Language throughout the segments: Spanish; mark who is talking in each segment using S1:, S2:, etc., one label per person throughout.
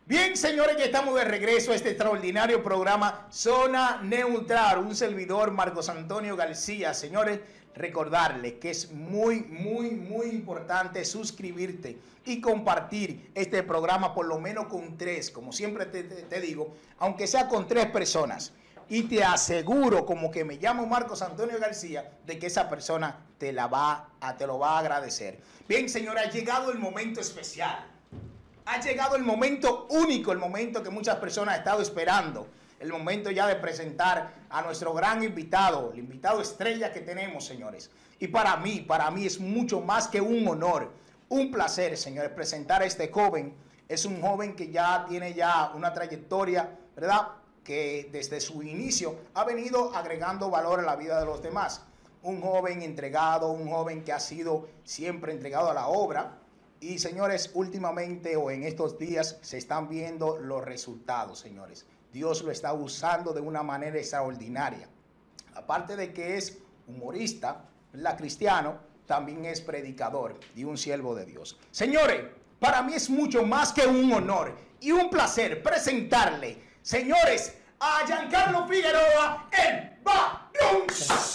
S1: Bien, señores, ya estamos de regreso a este extraordinario programa Zona Neutral. Un servidor, Marcos Antonio García. Señores, recordarles que es muy importante suscribirte y compartir este programa por lo menos con 3, como siempre te digo, aunque sea con 3 personas. Y te aseguro, como que me llamo Marcos Antonio García, de que esa persona te lo va a agradecer. Bien, señora, ha llegado el momento especial. Ha llegado el momento único, el momento que muchas personas han estado esperando. El momento ya de presentar a nuestro gran invitado, el invitado estrella que tenemos, señores. Y para mí es mucho más que un honor, un placer, señores, presentar a este joven. Es un joven que ya tiene una trayectoria, ¿verdad?, que desde su inicio ha venido agregando valor a la vida de los demás. Un joven entregado, un joven que ha sido siempre entregado a la obra. Y señores, últimamente o en estos días se están viendo los resultados, señores. Dios lo está usando de una manera extraordinaria. Aparte de que es humorista, ¿verdad?, cristiano, también es predicador y un siervo de Dios. Señores, para mí es mucho más que un honor y un placer presentarle, señores, a Giancarlo Figueroa, el Barón.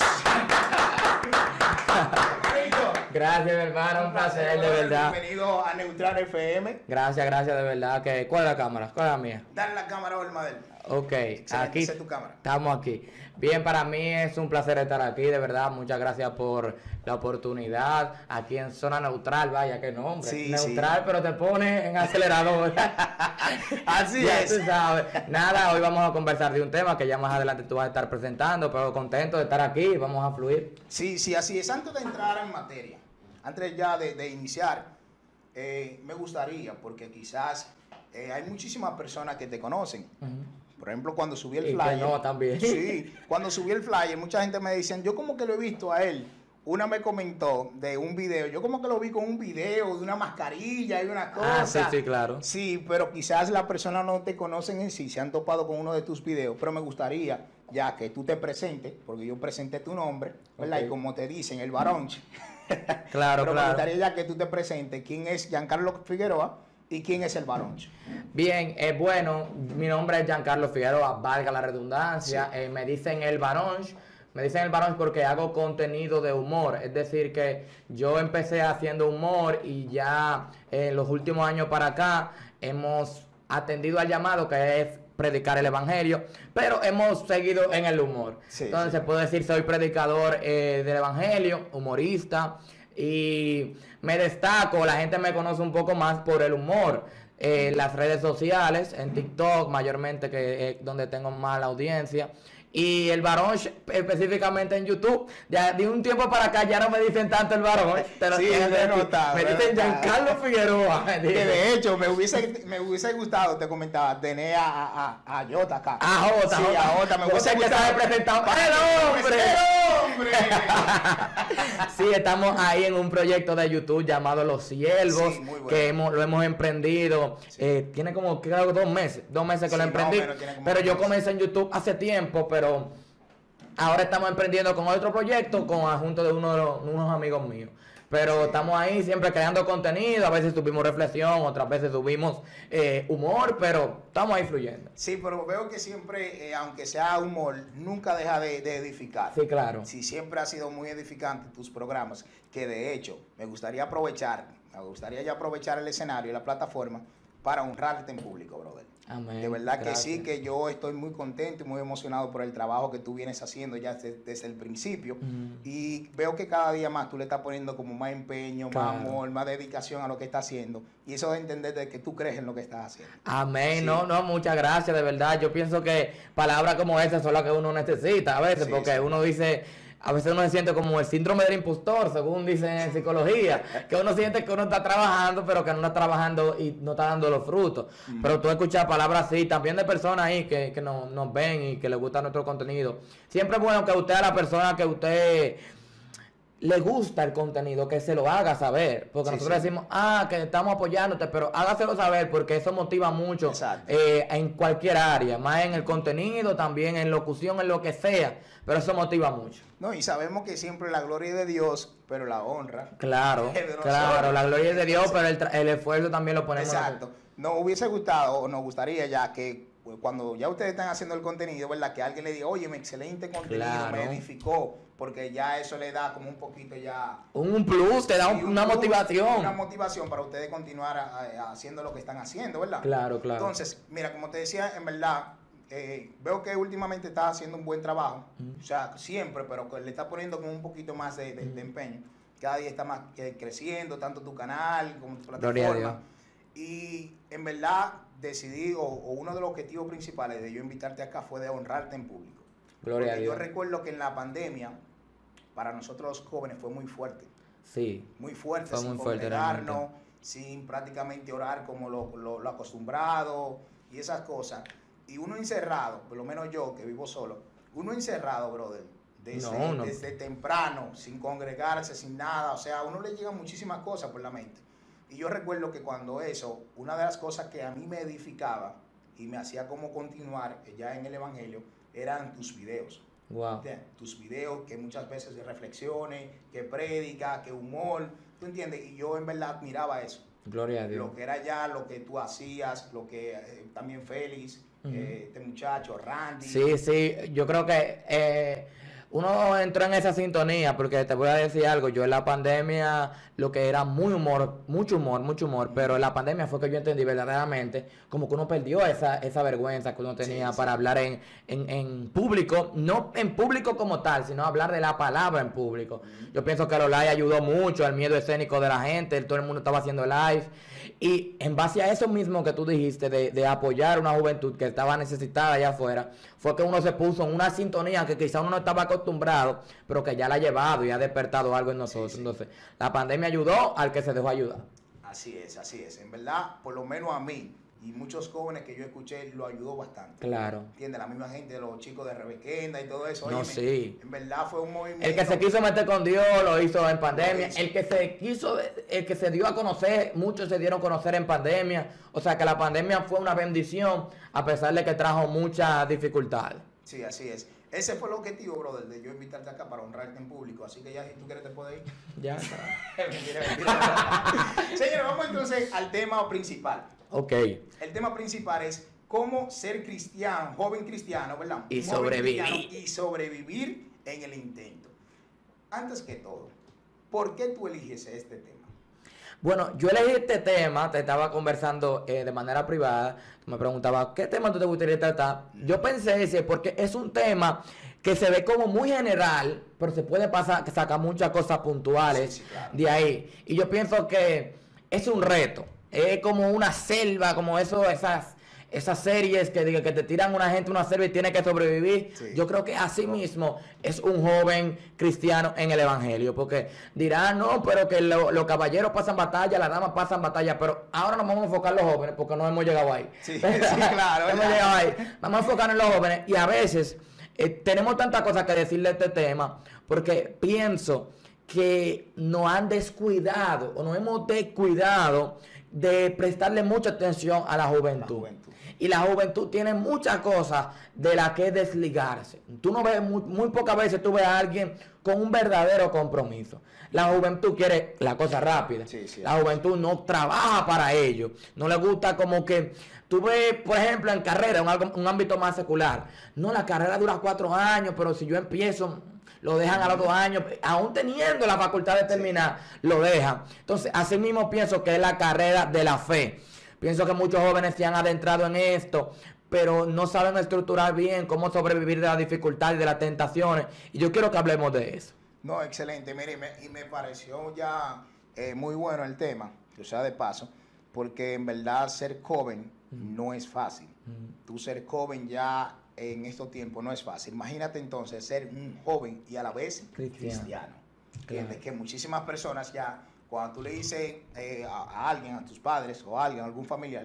S2: Gracias, mi hermano, un placer, de verdad.
S1: Bienvenido a Neutral FM.
S2: Gracias, de verdad. ¿Cuál es la cámara? ¿Cuál es la mía?
S1: Dale la cámara a Olmadel.
S2: Ok, aquí
S1: es tu cámara.
S2: Estamos aquí. Bien, para mí es un placer estar aquí, de verdad. Muchas gracias por la oportunidad. Aquí en Zona Neutral, vaya, qué nombre.
S1: Sí,
S2: neutral,
S1: sí.
S2: Pero te pone en acelerador.
S1: Así
S2: ya
S1: es.
S2: Tú sabes. Nada, hoy vamos a conversar de un tema que ya más adelante tú vas a estar presentando, pero contento de estar aquí, vamos a fluir.
S1: Sí, así es. Antes de entrar en materia, antes ya de iniciar, me gustaría, porque quizás hay muchísimas personas que te conocen. Por ejemplo, cuando subí el flyer.
S2: Que no, también.
S1: Sí, cuando subí el flyer, mucha gente me decían, yo como que lo he visto a él. Una me comentó de un video, yo como que lo vi con un video de una mascarilla y una cosa.
S2: Sí, claro.
S1: Sí, pero quizás las personas no te conocen en sí, se han topado con uno de tus videos, pero me gustaría ya que tú te presentes, porque yo presenté tu nombre, ¿verdad?
S2: Okay.
S1: Y como te dicen, el varón.
S2: Claro,
S1: pero
S2: claro.
S1: me gustaría ya que tú te presentes quién es Giancarlo Figueroa y quién es el varón.
S2: Bien, bueno, mi nombre es Giancarlo Figueroa, valga la redundancia.
S1: Sí.
S2: Me dicen el varón. Me dicen el varón porque hago contenido de humor, es decir que yo empecé haciendo humor y ya en los últimos años para acá hemos atendido al llamado que es predicar el evangelio, pero hemos seguido en el humor.
S1: Sí,
S2: entonces
S1: sí.
S2: se puede decir soy predicador del evangelio, humorista, y me destaco, la gente me conoce un poco más por el humor. Las redes sociales, en TikTok mayormente, que es donde tengo más la audiencia. Y el varón específicamente en YouTube, ya de un tiempo para acá ya no me dicen tanto el varón, te lo
S1: Sí,
S2: tienes
S1: me he notado,
S2: me dicen Giancarlo Figueroa.
S1: Que de hecho me hubiese gustado, te comentaba, tener a Jota acá.
S2: A Jota,
S1: sí,
S2: Jota.
S1: a Jota me hubiese
S2: Jota que
S1: gustado.
S2: sabe presentar.
S1: ¡El hombre! ¡El hombre!
S2: Sí, estamos ahí en un proyecto de YouTube llamado Los Siervos,
S1: Sí, muy bueno.
S2: que lo hemos emprendido.
S1: Sí.
S2: Tiene como, creo, 2 meses que
S1: Sí,
S2: lo emprendí.
S1: más o menos, tiene como
S2: Pero
S1: 2
S2: yo
S1: meses.
S2: comencé en YouTube hace tiempo, pero ahora estamos emprendiendo con otro proyecto, junto de unos amigos míos. Pero estamos ahí siempre creando contenido, a veces subimos reflexión, otras veces subimos humor, pero estamos ahí fluyendo.
S1: Sí, pero veo que siempre, aunque sea humor, nunca deja de edificar.
S2: Sí, claro.
S1: Sí, siempre ha sido muy edificante tus programas, que de hecho me gustaría ya aprovechar el escenario y la plataforma para honrarte en público, brother.
S2: Amén.
S1: De verdad
S2: Gracias.
S1: que sí, que yo estoy muy contento y muy emocionado por el trabajo que tú vienes haciendo ya desde el principio. Y veo que cada día más tú le estás poniendo como más empeño,
S2: Claro.
S1: más amor, más dedicación a lo que estás haciendo. Y eso de entender de que tú crees en lo que estás haciendo.
S2: Amén,
S1: Sí.
S2: no, muchas gracias, de verdad. Yo pienso que palabras como esas son las que uno necesita a veces,
S1: Sí,
S2: porque
S1: sí.
S2: uno dice, a veces uno se siente como el síndrome del impostor, según dicen en psicología, que uno siente que uno está trabajando, pero que no está trabajando y no está dando los frutos. Pero tú escuchas palabras así, también de personas ahí que nos ven y que les gusta nuestro contenido. Siempre es bueno que usted, a la persona que usted le gusta el contenido, que se lo haga saber, porque
S1: Sí,
S2: nosotros
S1: sí.
S2: decimos, que estamos apoyándote, pero hágaselo saber, porque eso motiva mucho.
S1: Exacto.
S2: En cualquier área, más en el contenido, también en locución, en lo que sea, pero eso motiva mucho.
S1: No, y sabemos que siempre la gloria es de Dios, pero la honra.
S2: Claro,
S1: Es de nosotros.
S2: claro, la gloria es de Dios, pero el esfuerzo también lo ponemos
S1: Exacto. nos hubiese gustado, o nos gustaría ya que cuando ya ustedes están haciendo el contenido, ¿verdad? Que alguien le diga, oye, mi excelente contenido,
S2: Claro.
S1: me edificó, porque ya eso le da como un poquito ya...
S2: Un plus, te da
S1: sí,
S2: una
S1: plus,
S2: motivación.
S1: Una motivación para ustedes continuar haciendo lo que están haciendo, ¿verdad?
S2: Claro, claro.
S1: Entonces, mira, como te decía, en verdad, veo que últimamente estás haciendo un buen trabajo, o sea, siempre, pero que le está poniendo como un poquito más de empeño. Cada día está más creciendo, tanto tu canal como tu plataforma. Y en verdad decidí, o uno de los objetivos principales de yo invitarte acá fue de honrarte en público.
S2: Gloria a
S1: Porque
S2: Dios.
S1: yo recuerdo que en la pandemia, para nosotros los jóvenes fue muy fuerte.
S2: Sí.
S1: Muy fuerte,
S2: Fue
S1: sin
S2: muy fuerte,
S1: congregarnos,
S2: realmente.
S1: sin prácticamente orar como lo acostumbrado y esas cosas. Y uno encerrado, por lo menos yo que vivo solo, uno encerrado, brother, desde temprano, sin congregarse, sin nada, o sea, a uno le llegan muchísimas cosas por la mente. Y yo recuerdo que cuando eso, una de las cosas que a mí me edificaba y me hacía como continuar ya en el Evangelio, eran tus videos.
S2: Wow.
S1: Tus videos que muchas veces de reflexiones, que prédica, que humor, ¿tú entiendes? Y yo en verdad admiraba eso.
S2: Gloria a Dios.
S1: Lo que era ya, lo que tú hacías, lo que también Félix, este muchacho, Randy.
S2: Sí, sí, yo creo que uno entró en esa sintonía porque te voy a decir algo, yo en la pandemia lo que era mucho humor, pero en la pandemia fue que yo entendí verdaderamente como que uno perdió esa vergüenza que uno tenía para hablar en público, no en público como tal, sino hablar de la palabra en público. Yo pienso que los live ayudó mucho al miedo escénico de la gente, todo el mundo estaba haciendo live. Y en base a eso mismo que tú dijiste, de apoyar a una juventud que estaba necesitada allá afuera, fue que uno se puso en una sintonía que quizá uno no estaba acostumbrado, pero que ya la ha llevado y ha despertado algo en nosotros. Entonces, la pandemia ayudó al que se dejó ayudar.
S1: Así es, así es. En verdad, por lo menos a mí y muchos jóvenes que yo escuché, lo ayudó bastante.
S2: Claro.
S1: ¿Entiendes? La misma gente, los chicos de Rebequenda y todo eso.
S2: No,
S1: óyeme,
S2: sí.
S1: En verdad fue un movimiento.
S2: El que se quiso meter con Dios lo hizo en pandemia. El que se dio a conocer, muchos se dieron a conocer en pandemia. O sea que la pandemia fue una bendición a pesar de que trajo muchas dificultades.
S1: Sí, así es. Ese fue el objetivo, brother, de yo invitarte acá para honrarte en público. Así que ya, si tú quieres, te puedes ir.
S2: Ya está.
S1: Mentira. Señores, vamos entonces al tema principal.
S2: Ok.
S1: El tema principal es cómo ser cristiano, joven cristiano, ¿verdad?
S2: Y
S1: Un joven
S2: sobrevivir.
S1: cristiano y sobrevivir en el intento. Antes que todo, ¿por qué tú eliges este tema?
S2: Bueno, yo elegí este tema, te estaba conversando de manera privada, tú me preguntabas, ¿qué tema tú te gustaría tratar? Yo pensé ese porque es un tema que se ve como muy general, pero se puede sacar muchas cosas puntuales
S1: claro.
S2: de ahí. Y yo pienso que es un reto, es como una selva, como esas series que te tiran una gente una selva y tiene que sobrevivir. Sí. Yo creo que así mismo es un joven cristiano en el evangelio, porque dirán, no, pero que los caballeros pasan batalla, las damas pasan batalla, pero ahora nos vamos a enfocar en los jóvenes porque no hemos llegado ahí.
S1: Sí, claro.
S2: No hemos llegado ahí. Vamos a enfocar en los jóvenes y a veces tenemos tantas cosas que decirle de este tema, porque pienso que nos han descuidado o nos hemos descuidado de prestarle mucha atención a la juventud. Y la juventud tiene muchas cosas de las que desligarse. Tú no ves, muy pocas veces tú ves a alguien con un verdadero compromiso. La juventud quiere la cosa rápida. La juventud no trabaja para ello. No le gusta como que... Tú ves, por ejemplo, en carrera, un ámbito más secular. No, la carrera dura 4 años, pero si yo empiezo... Lo dejan a los 2 años, aún teniendo la facultad de terminar, lo dejan. Entonces, así mismo pienso que es la carrera de la fe. Pienso que muchos jóvenes se han adentrado en esto, pero no saben estructurar bien cómo sobrevivir de las dificultades y de las tentaciones. Y yo quiero que hablemos de eso.
S1: No, excelente. Mire, me pareció ya muy bueno el tema, o sea, de paso, porque en verdad ser joven no es fácil. Tú ser joven ya... en estos tiempos no es fácil. Imagínate entonces ser un joven y a la vez cristiano. Claro. Que muchísimas personas ya, cuando tú le dices a alguien, a tus padres o a alguien, a algún familiar,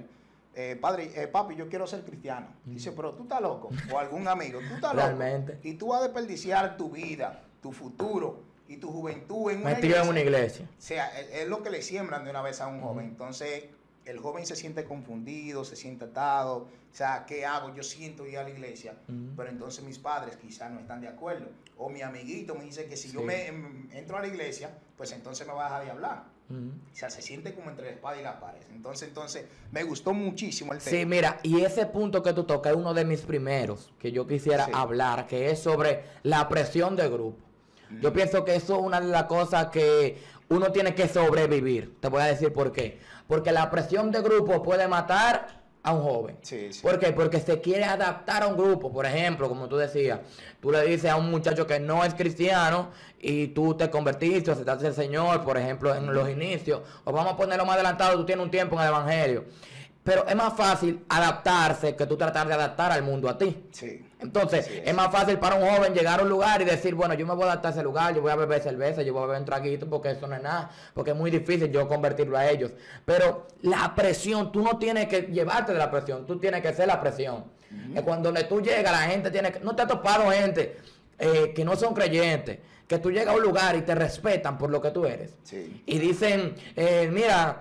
S1: papi, yo quiero ser cristiano. Dice, pero tú estás loco. O algún amigo, tú estás
S2: realmente
S1: loco. Y tú vas a desperdiciar tu vida, tu futuro y tu juventud en una
S2: iglesia. Metido en una iglesia.
S1: O sea, es lo que le siembran de una vez a un joven. Entonces, el joven se siente confundido, se siente atado. O sea, ¿qué hago? Yo siento ir a la iglesia, pero entonces mis padres quizás no están de acuerdo. O mi amiguito me dice que si yo me entro a la iglesia, pues entonces me va a dejar de hablar. O sea, se siente como entre la espada y la pared. Entonces, me gustó muchísimo el tema.
S2: Sí, mira, y ese punto que tú tocas es uno de mis primeros que yo quisiera hablar, que es sobre la presión de grupo. Yo pienso que eso es una de las cosas que uno tiene que sobrevivir. Te voy a decir por qué. Porque la presión de grupo puede matar a un joven. ¿Por qué? Porque se quiere adaptar a un grupo. Por ejemplo, como tú decías, tú le dices a un muchacho que no es cristiano y tú te convertiste, aceptaste al Señor, por ejemplo, en los inicios, o vamos a ponerlo más adelantado, tú tienes un tiempo en el Evangelio. Pero es más fácil adaptarse que tú tratar de adaptar al mundo a ti. Entonces, es más fácil para un joven llegar a un lugar y decir, bueno, yo me voy a adaptar a ese lugar, yo voy a beber cerveza, yo voy a beber un traguito, porque eso no es nada, porque es muy difícil yo convertirlo a ellos. Pero la presión, tú no tienes que llevarte de la presión, tú tienes que ser la presión. Es cuando tú llegas, la gente tiene que... No te ha topado gente que no son creyentes, que tú llegas a un lugar y te respetan por lo que tú eres. Y dicen, mira...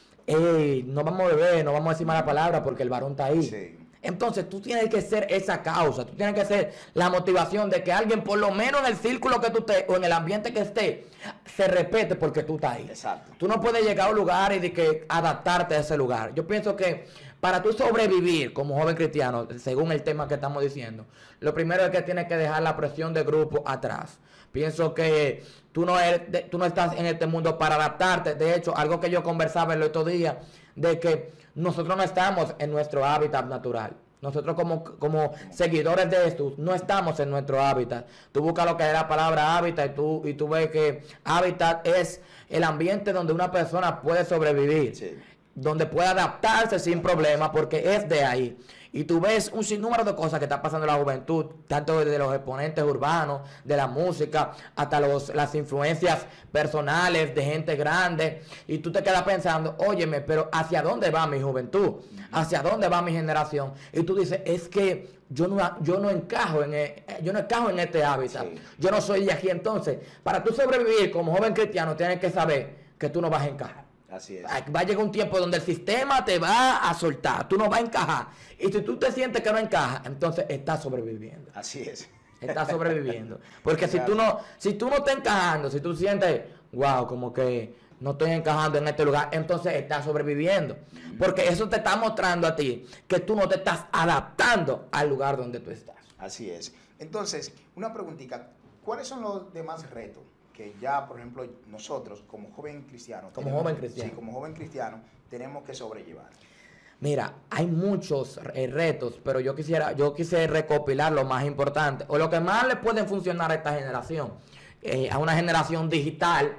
S2: no vamos a beber, no vamos a decir mala palabra porque el varón está ahí. Entonces tú tienes que ser esa causa, tú tienes que ser la motivación de que alguien, por lo menos en el círculo que tú estés o en el ambiente que esté, se respete porque tú estás ahí. Tú no puedes llegar a un lugar y de que adaptarte a ese lugar. Yo pienso que para tú sobrevivir como joven cristiano, según el tema que estamos diciendo, lo primero es que tienes que dejar la presión de grupo atrás. Pienso que tú no estás en este mundo para adaptarte. De hecho, algo que yo conversaba el otro día, de que nosotros no estamos en nuestro hábitat natural. Nosotros como seguidores de esto, no estamos en nuestro hábitat. Tú buscas lo que es la palabra hábitat y tú ves que hábitat es el ambiente donde una persona puede sobrevivir. Donde puede adaptarse sin problema porque es de ahí. Y tú ves un sinnúmero de cosas que está pasando en la juventud, tanto desde los exponentes urbanos, de la música, hasta las influencias personales de gente grande. Y tú te quedas pensando, óyeme, pero ¿hacia dónde va mi juventud? ¿Hacia dónde va mi generación? Y tú dices, es que yo no encajo en este hábitat. Yo no soy de aquí. Entonces, para tú sobrevivir como joven cristiano, tienes que saber que tú no vas a encajar.
S1: Así es.
S2: Va a llegar un tiempo donde el sistema te va a soltar, tú no vas a encajar. Y si tú te sientes que no encajas, entonces estás sobreviviendo.
S1: Así es.
S2: Estás sobreviviendo. Porque si tú no estás encajando, si tú sientes, wow, como que no estoy encajando en este lugar, entonces estás sobreviviendo. Porque eso te está mostrando a ti que tú no te estás adaptando al lugar donde tú estás.
S1: Así es. Entonces, una preguntita, ¿cuáles son los demás retos que ya, por ejemplo, nosotros como joven cristiano, como joven cristiano, tenemos que sobrellevar?
S2: Mira, hay muchos retos, pero yo quise recopilar lo más importante, o lo que más le pueden funcionar a esta generación, a una generación digital,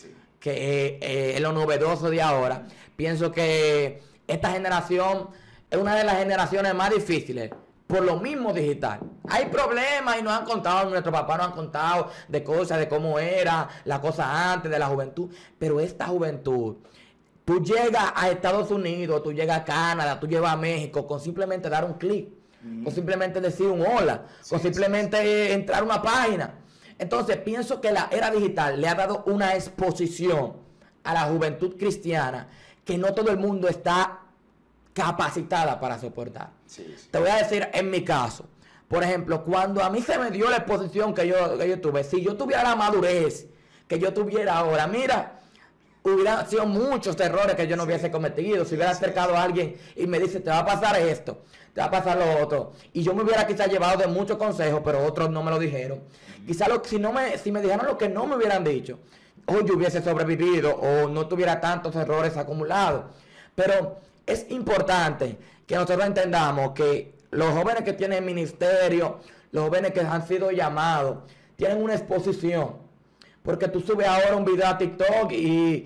S2: que es lo novedoso de ahora. Pienso que esta generación es una de las generaciones más difíciles, por lo mismo digital. Hay problemas y nos han contado, nuestros papás nos han contado de cosas, de cómo era la cosa antes, de la juventud. Pero esta juventud, tú llegas a Estados Unidos, tú llegas a Canadá, tú llegas a México con simplemente dar un clic, con simplemente decir un hola, con simplemente entrar a una página. Entonces pienso que la era digital le ha dado una exposición a la juventud cristiana que no todo el mundo está capacitada para soportar. Te voy a decir en mi caso, por ejemplo, cuando a mí se me dio la exposición que yo tuve, si yo tuviera la madurez que yo tuviera ahora, mira, hubieran sido muchos errores que yo no hubiese cometido. Si hubiera acercado a alguien y me dice, te va a pasar esto, te va a pasar lo otro, y yo me hubiera quizás llevado de muchos consejos, pero otros no me lo dijeron. Quizás si me dijeran lo que no me hubieran dicho, o yo hubiese sobrevivido o no tuviera tantos errores acumulados. Pero es importante que nosotros entendamos que los jóvenes que tienen ministerio, los jóvenes que han sido llamados, tienen una exposición. Porque tú subes ahora un video a TikTok y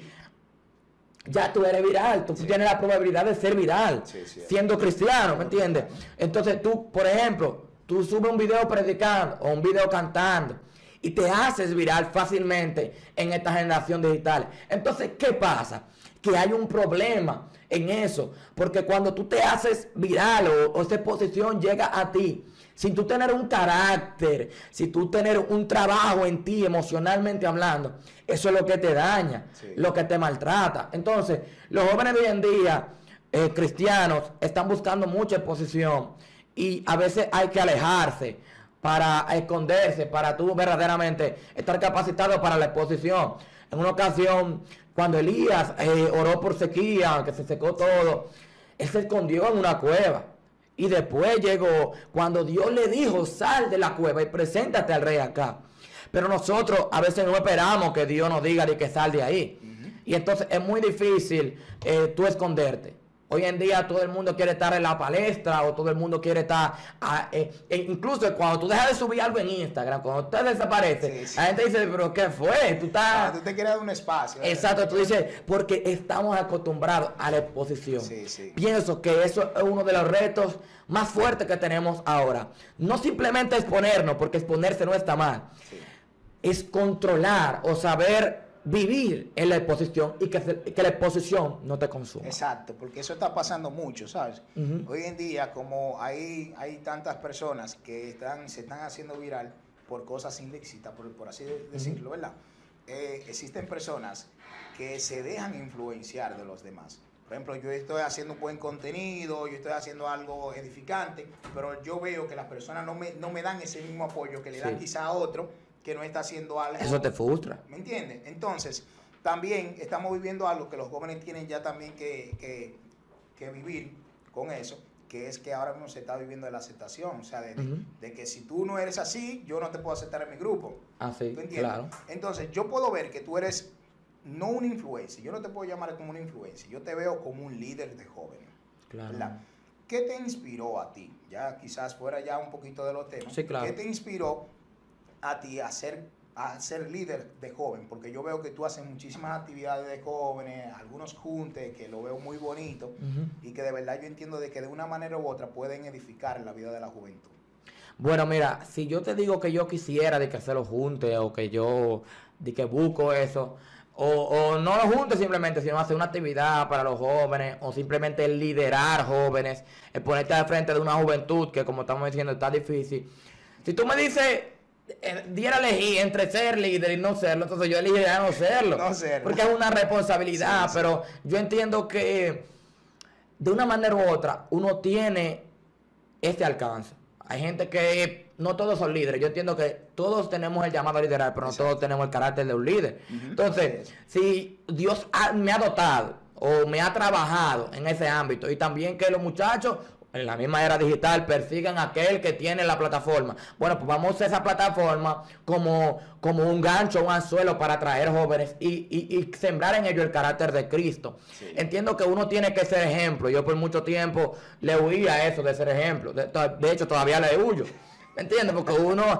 S2: ya tú eres viral. Tú tienes la probabilidad de ser viral, siendo cristiano, ¿me entiendes? Entonces tú, por ejemplo, tú subes un video predicando o un video cantando y te haces viral fácilmente en esta generación digital. Entonces, ¿qué pasa? Que hay un problema en eso, porque cuando tú te haces viral o esa exposición llega a ti, sin tú tener un carácter, sin tú tener un trabajo en ti emocionalmente hablando, eso es lo que te daña, lo que te maltrata. Entonces, los jóvenes de hoy en día, cristianos, están buscando mucha exposición y a veces hay que alejarse para esconderse, para tú verdaderamente estar capacitado para la exposición. En una ocasión, cuando Elías oró por sequía, que se secó todo, él se escondió en una cueva. Y después llegó cuando Dios le dijo, sal de la cueva y preséntate al rey acá. Pero nosotros a veces no esperamos que Dios nos diga de que sal de ahí. Y entonces es muy difícil tú esconderte. Hoy en día todo el mundo quiere estar en la palestra o todo el mundo quiere estar... incluso cuando tú dejas de subir algo en Instagram, cuando usted desaparece, la gente dice, pero ¿qué fue? Tú
S1: tú te quieres dar un espacio.
S2: Exacto, tú dices, porque estamos acostumbrados a la exposición. Pienso que eso es uno de los retos más fuertes que tenemos ahora. No simplemente exponernos, porque exponerse no está mal. Es controlar o saber vivir en la exposición y que la exposición no te consuma.
S1: Exacto, porque eso está pasando mucho, ¿sabes? Hoy en día, como hay tantas personas que se están haciendo viral por cosas ilícitas, por así decirlo, ¿verdad? Existen personas que se dejan influenciar de los demás. Por ejemplo, yo estoy haciendo un buen contenido, yo estoy haciendo algo edificante, pero yo veo que las personas no me dan ese mismo apoyo que le dan quizá a otro que no está haciendo algo.
S2: Eso te frustra.
S1: ¿Me entiendes? Entonces, también estamos viviendo algo que los jóvenes tienen ya también que vivir con eso, que es que ahora mismo se está viviendo de la aceptación, o sea, de que si tú no eres así, yo no te puedo aceptar en mi grupo.
S2: Ah, sí,
S1: ¿tú entiendes?
S2: claro.
S1: Entonces, yo puedo ver que tú eres no un influencer, yo no te puedo llamar como un influencer, yo te veo como un líder de jóvenes.
S2: Claro.
S1: ¿Verdad? ¿Qué te inspiró a ti? Ya quizás fuera ya un poquito de los temas.
S2: Sí, claro.
S1: ¿Qué te inspiró a ti a ser líder de joven? Porque yo veo que tú haces muchísimas actividades de jóvenes, algunos juntes, que lo veo muy bonito, y que de verdad yo entiendo de que de una manera u otra pueden edificar la vida de la juventud.
S2: Bueno, mira, si yo te digo que yo quisiera de que hacerlo juntos, o que yo de que busco eso, o no lo juntos simplemente, sino hacer una actividad para los jóvenes, o simplemente liderar jóvenes, el ponerte al frente de una juventud que, como estamos diciendo, está difícil. Si tú me dices, diera elegir entre ser líder y no serlo, entonces yo elegiría no serlo.
S1: No serlo.
S2: Porque es una responsabilidad,
S1: Sí.
S2: pero yo entiendo que de una manera u otra uno tiene este alcance. Hay gente que no todos son líderes. Yo entiendo que todos tenemos el llamado a liderar, pero no todos tenemos el carácter de un líder. Entonces, si Dios me ha dotado o me ha trabajado en ese ámbito, y también que los muchachos en la misma era digital persigan a aquel que tiene la plataforma, bueno, pues vamos a usar esa plataforma como un gancho, un anzuelo para atraer jóvenes y sembrar en ellos el carácter de Cristo. Entiendo que uno tiene que ser ejemplo. Yo por mucho tiempo le huía a eso de ser ejemplo. De hecho, todavía le huyo. ¿Me entiendes? Porque uno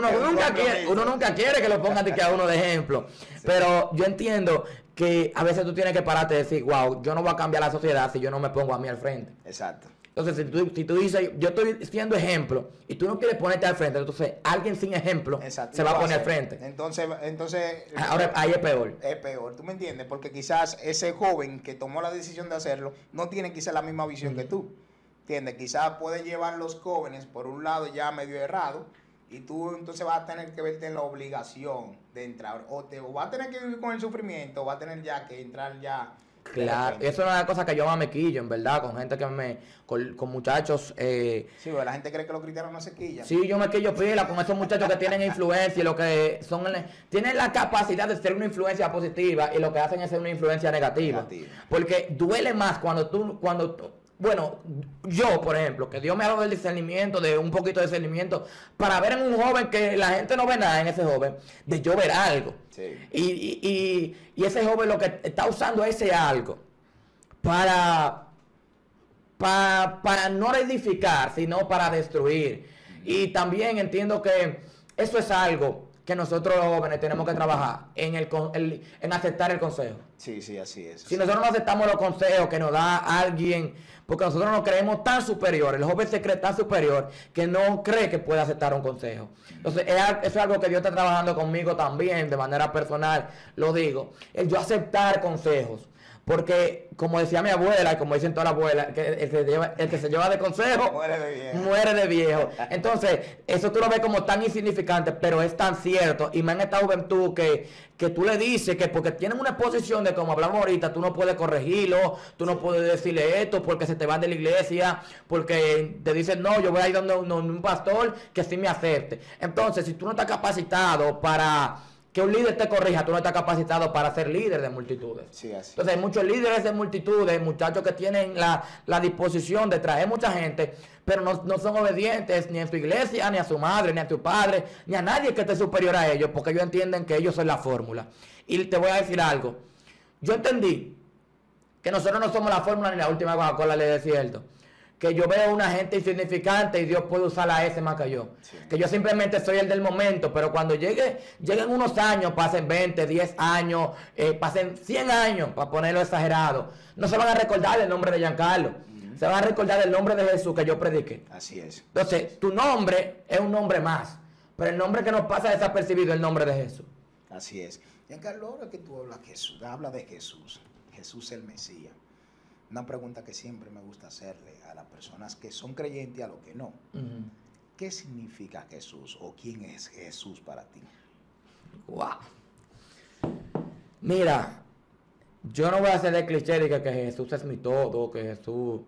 S2: nunca quiere que lo pongan de que a uno de ejemplo. Pero yo entiendo que a veces tú tienes que pararte y decir, wow, yo no voy a cambiar la sociedad si yo no me pongo a mí al frente.
S1: Exacto.
S2: Entonces, si tú dices, yo estoy siendo ejemplo, y tú no quieres ponerte al frente, entonces alguien sin ejemplo se va a poner al frente.
S1: Entonces
S2: ahora ahí es peor.
S1: Es peor, ¿tú me entiendes? Porque quizás ese joven que tomó la decisión de hacerlo no tiene quizás la misma visión que tú. ¿Entiendes? Quizás puede llevar los jóvenes por un lado ya medio errado, y tú entonces vas a tener que verte en la obligación de entrar, o vas a tener que vivir con el sufrimiento, o vas a tener ya que entrar ya.
S2: Claro, eso es una de las cosas que yo más me quillo, en verdad, con gente con muchachos.
S1: Sí, pero la gente cree que los cristianos no se quillan.
S2: Sí, yo me quillo pila con esos muchachos que tienen influencia y lo que son, tienen la capacidad de ser una influencia positiva, y lo que hacen es ser una influencia negativa. Porque duele más bueno, yo, por ejemplo, que Dios me ha dado el discernimiento, de un poquito de discernimiento, para ver en un joven que la gente no ve nada en ese joven, de yo ver algo.
S1: Sí.
S2: Y ese joven lo que está usando ese algo para no edificar, sino para destruir. Y también entiendo que eso es algo que nosotros los jóvenes tenemos que trabajar en aceptar el consejo.
S1: Sí, así es.
S2: Si nosotros no aceptamos los consejos que nos da alguien, porque nosotros nos creemos tan superiores, el joven se cree tan superior que no cree que puede aceptar un consejo. Entonces, eso es algo que Dios está trabajando conmigo también, de manera personal, lo digo, el yo aceptar consejos. Porque, como decía mi abuela, y como dicen todas las abuelas, que el que se lleva de consejo muere de viejo. Entonces, eso tú lo ves como tan insignificante, pero es tan cierto. Y más en esta juventud que tú le dices que porque tienen una exposición de, como hablamos ahorita, tú no puedes corregirlo, tú no puedes decirle esto porque se te van de la iglesia, porque te dicen, no, yo voy a ir donde un pastor que sí me acepte. Entonces, si tú no estás capacitado para que un líder te corrija, tú no estás capacitado para ser líder de multitudes.
S1: Sí, así.
S2: Entonces hay muchos líderes de multitudes, muchachos que tienen la disposición de traer mucha gente, pero no son obedientes ni en su iglesia, ni a su madre, ni a tu padre, ni a nadie que esté superior a ellos, porque ellos entienden que ellos son la fórmula. Y te voy a decir algo. Yo entendí que nosotros no somos la fórmula ni la última Coca-Cola del desierto. Que yo veo una gente insignificante y Dios puede usar la S más que yo. Sí. Que yo simplemente soy el del momento, pero cuando lleguen unos años, pasen 20, 10 años, pasen 100 años, para ponerlo exagerado, no se van a recordar el nombre de Giancarlo. Se van a recordar el nombre de Jesús que yo prediqué.
S1: Así es.
S2: Entonces, tu nombre es un nombre más, pero el nombre que nos pasa desapercibido es el nombre de Jesús.
S1: Así es. Giancarlo, ahora que tú hablas de Jesús, Jesús el Mesías. Una pregunta que siempre me gusta hacerle a las personas que son creyentes y a los que no. ¿Qué significa Jesús o quién es Jesús para ti?
S2: Wow. Mira, yo no voy a hacer el cliché de que Jesús es mi todo, que Jesús,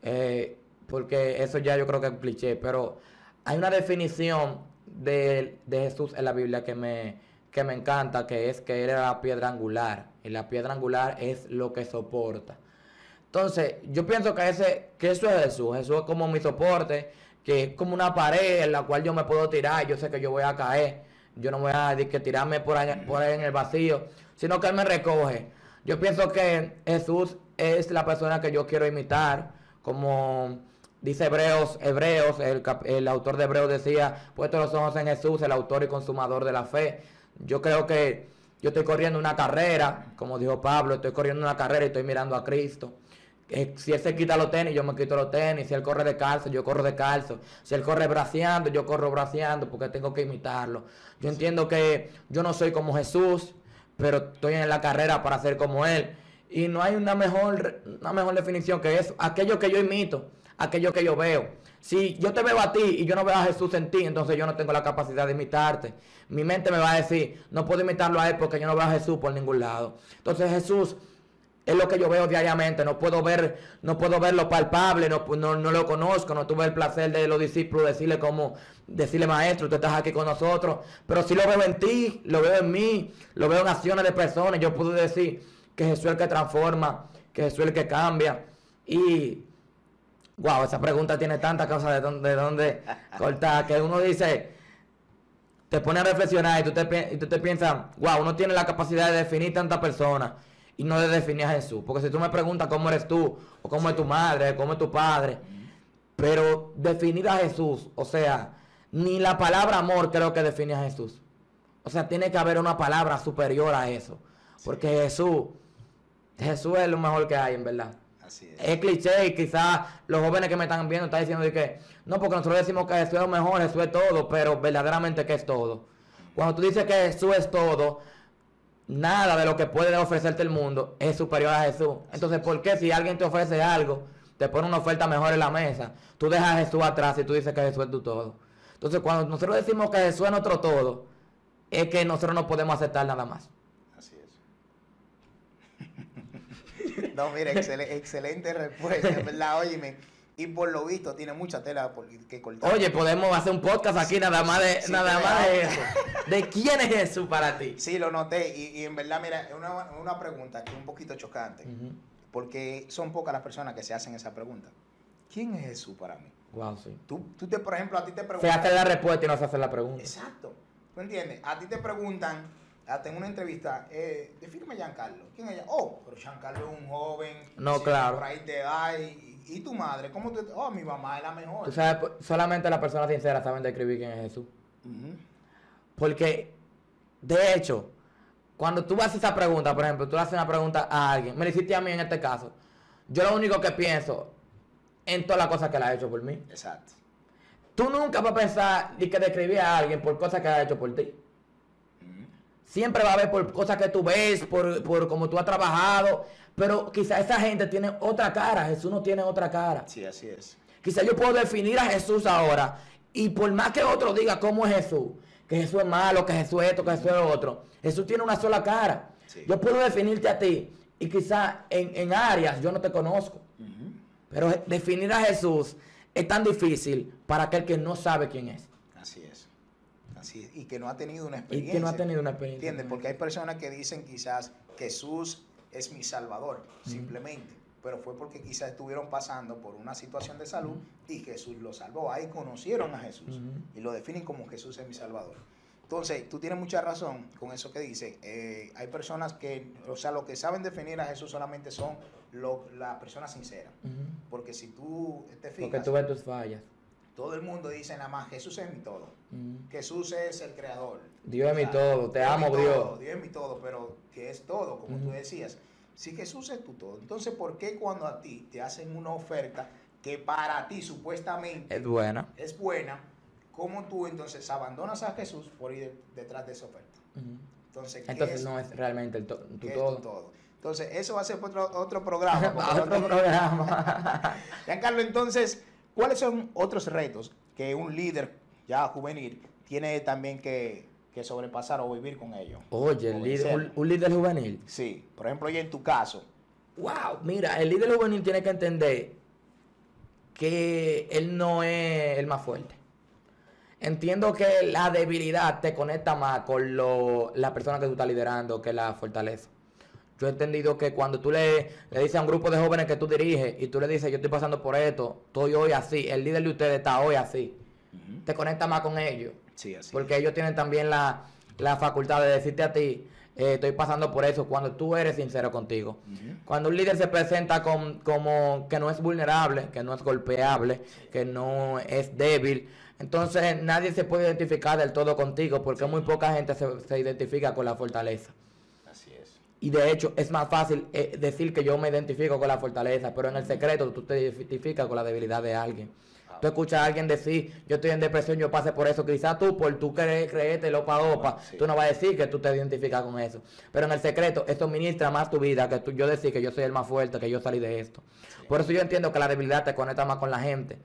S2: porque eso ya yo creo que es un cliché, pero hay una definición de Jesús en la Biblia que me encanta, que es que Él era la piedra angular, y la piedra angular es lo que soporta. Entonces, yo pienso que eso es Jesús. Jesús es como mi soporte, que es como una pared en la cual yo me puedo tirar. Yo sé que yo voy a caer. Yo no voy a tirarme por ahí en el vacío, sino que Él me recoge. Yo pienso que Jesús es la persona que yo quiero imitar. Como dice Hebreos, el autor de Hebreos decía, puesto los ojos en Jesús, el autor y consumador de la fe. Yo creo que yo estoy corriendo una carrera, como dijo Pablo, estoy corriendo una carrera y estoy mirando a Cristo. Si Él se quita los tenis, yo me quito los tenis. Si Él corre descalzo, yo corro descalzo. Si Él corre braceando, yo corro braceando, porque tengo que imitarlo. Yo entiendo que yo no soy como Jesús, pero estoy en la carrera para ser como Él. Y no hay una mejor definición que eso. Aquello que yo imito, aquello que yo veo. Si yo te veo a ti y yo no veo a Jesús en ti, entonces yo no tengo la capacidad de imitarte. Mi mente me va a decir, no puedo imitarlo a Él porque yo no veo a Jesús por ningún lado. Entonces Jesús es lo que yo veo diariamente. No puedo ver lo palpable, no lo conozco, no tuve el placer de los discípulos decirle maestro, tú estás aquí con nosotros, pero sí lo veo en ti, lo veo en mí, lo veo en acciones de personas. Yo puedo decir que Jesús es el que transforma, que Jesús es el que cambia. Y wow, esa pregunta tiene tantas cosas de dónde cortar, que uno dice, te pone a reflexionar y tú te piensas, wow, uno tiene la capacidad de definir tantas personas y no de definir a Jesús. Porque si tú me preguntas cómo eres tú, o cómo es tu madre, cómo es tu padre, pero definir a Jesús, o sea, ni la palabra amor creo que define a Jesús. O sea, tiene que haber una palabra superior a eso. Porque Jesús es lo mejor que hay, en verdad.
S1: Así
S2: es cliché y quizás los jóvenes que me están viendo están diciendo de que no, porque nosotros decimos que Jesús es lo mejor, Jesús es todo, pero verdaderamente ¿qué es todo? Cuando tú dices que Jesús es todo, nada de lo que puede ofrecerte el mundo es superior a Jesús. Entonces, ¿por qué si alguien te ofrece algo, te pone una oferta mejor en la mesa, tú dejas a Jesús atrás y tú dices que Jesús es tu todo? Entonces, cuando nosotros decimos que Jesús es nuestro todo, es que nosotros no podemos aceptar nada más.
S1: Así es. No, mira, excelente respuesta, ¿verdad? Óyeme, y por lo visto tiene mucha tela que cortar.
S2: Oye, podemos hacer un podcast aquí nada más de eso. ¿De quién es Jesús para ti?
S1: Sí, lo noté, y en verdad, mira, es una pregunta que es un poquito chocante, porque son pocas las personas que se hacen esa pregunta. ¿Quién es Jesús para mí?
S2: Wow, sí.
S1: Por ejemplo, a ti te preguntan...
S2: Se hace la respuesta y no se hace la pregunta.
S1: Exacto. ¿Tú entiendes? A ti te preguntan, hasta en una entrevista, defíneme a Giancarlo. ¿Quién es ella? Oh, pero Giancarlo es un joven.
S2: No, claro.
S1: Por ahí te da y tu madre, ¿cómo tú? Oh, mi mamá es la mejor.
S2: Tú sabes, solamente las personas sinceras saben describir quién es Jesús. Porque, de hecho, cuando tú haces esa pregunta, por ejemplo, tú le haces una pregunta a alguien, me lo hiciste a mí en este caso, yo lo único que pienso en todas las cosas que él ha hecho por mí.
S1: Exacto.
S2: Tú nunca vas a pensar y que describir a alguien por cosas que ha hecho por ti. Siempre va a haber por cosas que tú ves, por cómo tú has trabajado, pero quizá esa gente tiene otra cara, Jesús no tiene otra cara.
S1: Sí, así es.
S2: Quizá yo puedo definir a Jesús ahora, y por más que otro diga cómo es Jesús, que Jesús es malo, que Jesús es esto, que Jesús es lo otro, Jesús tiene una sola cara. Sí. Yo puedo definirte a ti, y quizá en áreas yo no te conozco, pero definir a Jesús es tan difícil para aquel que no sabe quién es.
S1: Así es. Así es, y que no ha tenido una
S2: Y
S1: experiencia.
S2: que no ha tenido una experiencia.
S1: ¿Entiendes? Porque hay personas que dicen quizás Jesús es mi salvador, simplemente. Pero fue porque quizás estuvieron pasando por una situación de salud y Jesús los salvó. Ahí conocieron a Jesús y lo definen como Jesús es mi salvador. Entonces, tú tienes mucha razón con eso que dice. Hay personas que, o sea, lo que saben definir a Jesús solamente son las personas sinceras. Porque si tú te fijas,
S2: porque tú ves tus fallas.
S1: todo el mundo dice nada más, Jesús es mi todo. Jesús es el creador.
S2: Dios es mi todo, te amo, Dios.
S1: Dios es mi todo, pero que es todo, como tú decías. Si Jesús es tu todo, entonces ¿por qué cuando a ti te hacen una oferta que para ti supuestamente
S2: Es buena.
S1: es buena, cómo tú entonces abandonas a Jesús por ir detrás de esa oferta? Entonces,
S2: Entonces no es realmente tu
S1: ¿qué es
S2: todo.
S1: tu todo? Entonces, eso va a ser otro programa.
S2: Otro programa.
S1: Giancarlo, entonces, ¿cuáles son otros retos que un líder ya juvenil tiene también que sobrepasar o vivir con ellos?
S2: Oye,
S1: O
S2: el líder,
S1: vencerlo.
S2: un líder juvenil.
S1: Sí, por ejemplo, ya en tu caso.
S2: Wow, mira, el líder juvenil tiene que entender que él no es el más fuerte. Entiendo que la debilidad te conecta más con la persona que tú estás liderando que la fortaleza. Yo he entendido que cuando tú le dices a un grupo de jóvenes que tú diriges y tú le dices, yo estoy pasando por esto, estoy hoy así, el líder de ustedes está hoy así, te conecta más con ellos.
S1: Sí, así.
S2: Porque ellos tienen también la facultad de decirte a ti, estoy pasando por eso, cuando tú eres sincero contigo. Cuando un líder se presenta como que no es vulnerable, que no es golpeable, que no es débil, entonces nadie se puede identificar del todo contigo, porque muy poca gente se identifica con la fortaleza.
S1: Así es.
S2: Y de hecho es más fácil decir que yo me identifico con la fortaleza, pero en el secreto tú te identificas con la debilidad de alguien. Tú escuchas a alguien decir, yo estoy en depresión, yo pasé por eso. Quizás tú, por tú creerte lopa,
S1: Sí.
S2: tú no vas a decir que tú te identificas con eso. Pero en el secreto, eso ministra más tu vida que yo decir que yo soy el más fuerte, que yo salí de esto. Sí. Por eso yo entiendo que la debilidad te conecta más con la gente.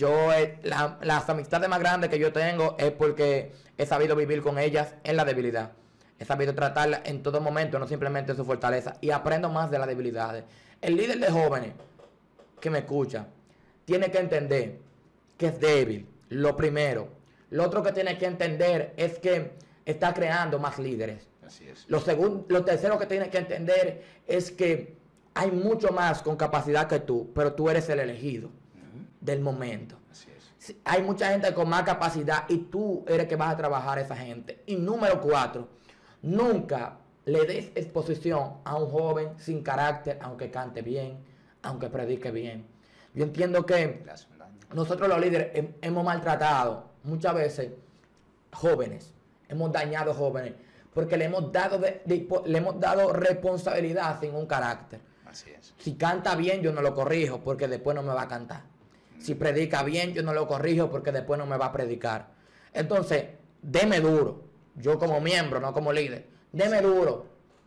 S2: Las amistades más grandes que yo tengo es porque he sabido vivir con ellas en la debilidad. He sabido tratarla en todo momento, no simplemente en su fortaleza. Y aprendo más de las debilidades. El líder de jóvenes que me escucha tiene que entender que es débil, lo primero. Lo otro que tiene que entender es que está creando más líderes.
S1: Así es.
S2: Lo tercero que tiene que entender es que hay mucho más con capacidad que tú, pero tú eres el elegido del momento.
S1: Así es.
S2: Hay mucha gente con más capacidad y tú eres que vas a trabajar a esa gente. Y número 4, nunca le des exposición a un joven sin carácter, aunque cante bien, aunque predique bien. Yo entiendo que nosotros los líderes hemos maltratado muchas veces jóvenes, hemos dañado jóvenes, porque le hemos dado responsabilidad sin un carácter.
S1: Así es.
S2: Si canta bien, yo no lo corrijo, porque después no me va a cantar. Si predica bien, yo no lo corrijo, porque después no me va a predicar. Entonces, deme duro, yo como miembro, no como líder, deme duro,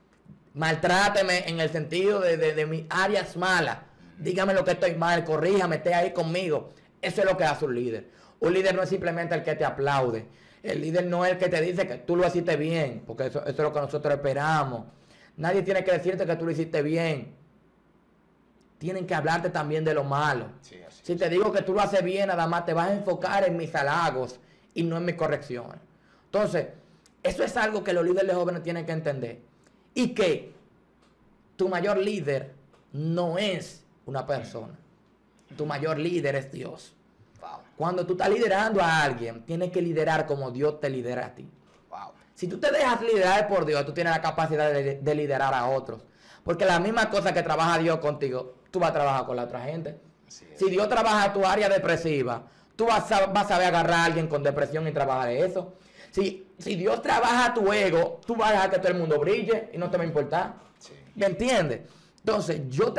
S2: maltráteme en el sentido de mis áreas malas. Dígame lo que estoy mal, corríjame, esté ahí conmigo. Eso es lo que hace un líder. Un líder no es simplemente el que te aplaude. El líder no es el que te dice que tú lo hiciste bien, porque eso es lo que nosotros esperamos. Nadie tiene que decirte que tú lo hiciste bien. Tienen que hablarte también de lo malo.
S1: Sí,
S2: si te digo que tú lo haces bien, nada más te vas a enfocar en mis halagos y no en mis correcciones. Entonces, eso es algo que los líderes jóvenes tienen que entender. Y que tu mayor líder no es una persona. Tu mayor líder es Dios.
S1: Wow.
S2: Cuando tú estás liderando a alguien, tienes que liderar como Dios te lidera a ti.
S1: Wow.
S2: Si tú te dejas liderar por Dios, tú tienes la capacidad de liderar a otros. Porque la misma cosa que trabaja Dios contigo, tú vas a trabajar con la otra gente. Si Dios trabaja tu área depresiva, tú vas a saber agarrar a alguien con depresión y trabajar eso. Si Dios trabaja tu ego, tú vas a dejar que todo el mundo brille y no te va a importar.
S1: Sí.
S2: ¿Me entiendes? Entonces,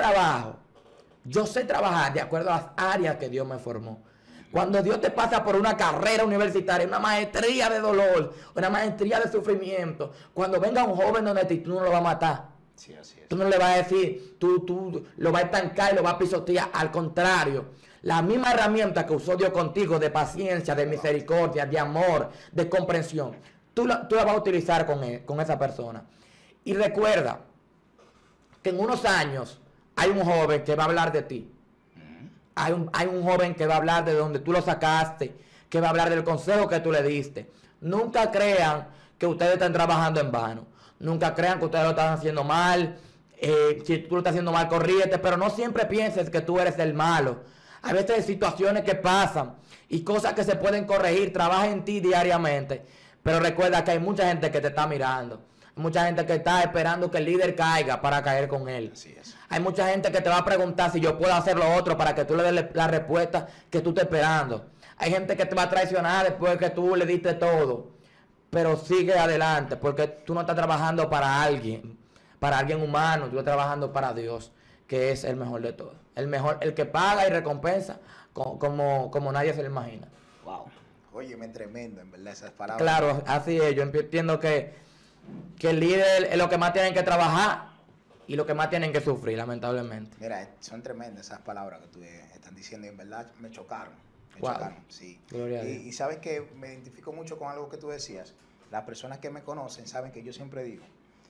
S2: yo sé trabajar de acuerdo a las áreas que Dios me formó. Cuando Dios te pasa por una carrera universitaria, una maestría de dolor, una maestría de sufrimiento, cuando venga un joven donde ti, tú no lo vas a matar.
S1: Sí, así es.
S2: Tú no le vas a decir, tú lo vas a estancar y lo vas a pisotear. Al contrario, la misma herramienta que usó Dios contigo de paciencia, de misericordia, de amor, de comprensión, tú la vas a utilizar con esa persona. Y recuerda que en unos años hay un joven que va a hablar de ti. Hay un joven que va a hablar de donde tú lo sacaste, que va a hablar del consejo que tú le diste. Nunca crean que ustedes están trabajando en vano. Nunca crean que ustedes lo están haciendo mal. Si tú lo estás haciendo mal, corrígete, pero no siempre pienses que tú eres el malo. Hay veces situaciones que pasan y cosas que se pueden corregir. Trabaja en ti diariamente, pero recuerda que hay mucha gente que te está mirando. Hay mucha gente que está esperando que el líder caiga para caer con él.
S1: Así es.
S2: Hay mucha gente que te va a preguntar si yo puedo hacer lo otro para que tú le des la respuesta que tú estás esperando. Hay gente que te va a traicionar después de que tú le diste todo. Pero sigue adelante, porque tú no estás trabajando para alguien humano, tú estás trabajando para Dios, que es el mejor de todos. El mejor, el que paga y recompensa como nadie se lo imagina.
S1: Wow. Óyeme, tremendo, en verdad, esas palabras.
S2: Claro, así es. Yo entiendo que el líder es lo que más tienen que trabajar y lo que más tienen que sufrir, lamentablemente.
S1: Mira, son tremendas esas palabras que tú estás diciendo y en verdad me chocaron. Me
S2: Wow.
S1: chocaron, sí.
S2: Gloria a Dios.
S1: Y sabes que me identifico mucho con algo que tú decías. Las personas que me conocen saben que yo siempre digo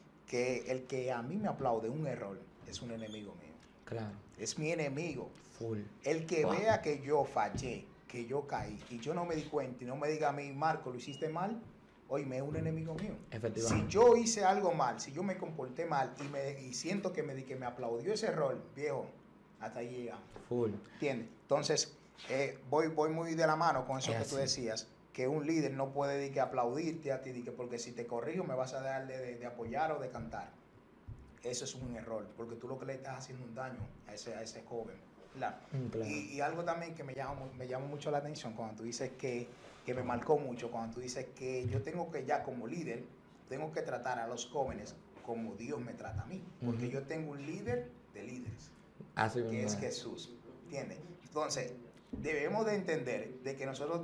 S1: que el que a mí me aplaude un error es un enemigo mío.
S2: Claro.
S1: Es mi enemigo.
S2: Full.
S1: El que
S2: Wow.
S1: vea que yo fallé, que yo caí y yo no me di cuenta y no me diga a mí, Marco, lo hiciste mal, hoy me es un enemigo mío.
S2: Efectivamente.
S1: Si yo hice algo mal, si yo me comporté mal y siento que me aplaudió ese error, viejo, hasta ahí llegamos.
S2: Full.
S1: ¿Entiendes? Entonces, voy muy de la mano con eso
S2: Es
S1: que tú
S2: así.
S1: decías, que un líder no puede de que aplaudirte a ti, de que porque si te corrijo me vas a dejar de apoyar o de cantar. Eso es un error, porque tú lo que le estás haciendo un daño a ese joven. ¿Verdad?
S2: Claro.
S1: Y algo también que me llama mucho la atención cuando tú dices que me marcó mucho, cuando tú dices que yo tengo que ya como líder, tengo que tratar a los jóvenes como Dios me trata a mí, porque yo tengo un líder de líderes,
S2: Así
S1: que
S2: mismo
S1: es
S2: es.
S1: Jesús, ¿entiendes? Entonces, debemos de entender de que nosotros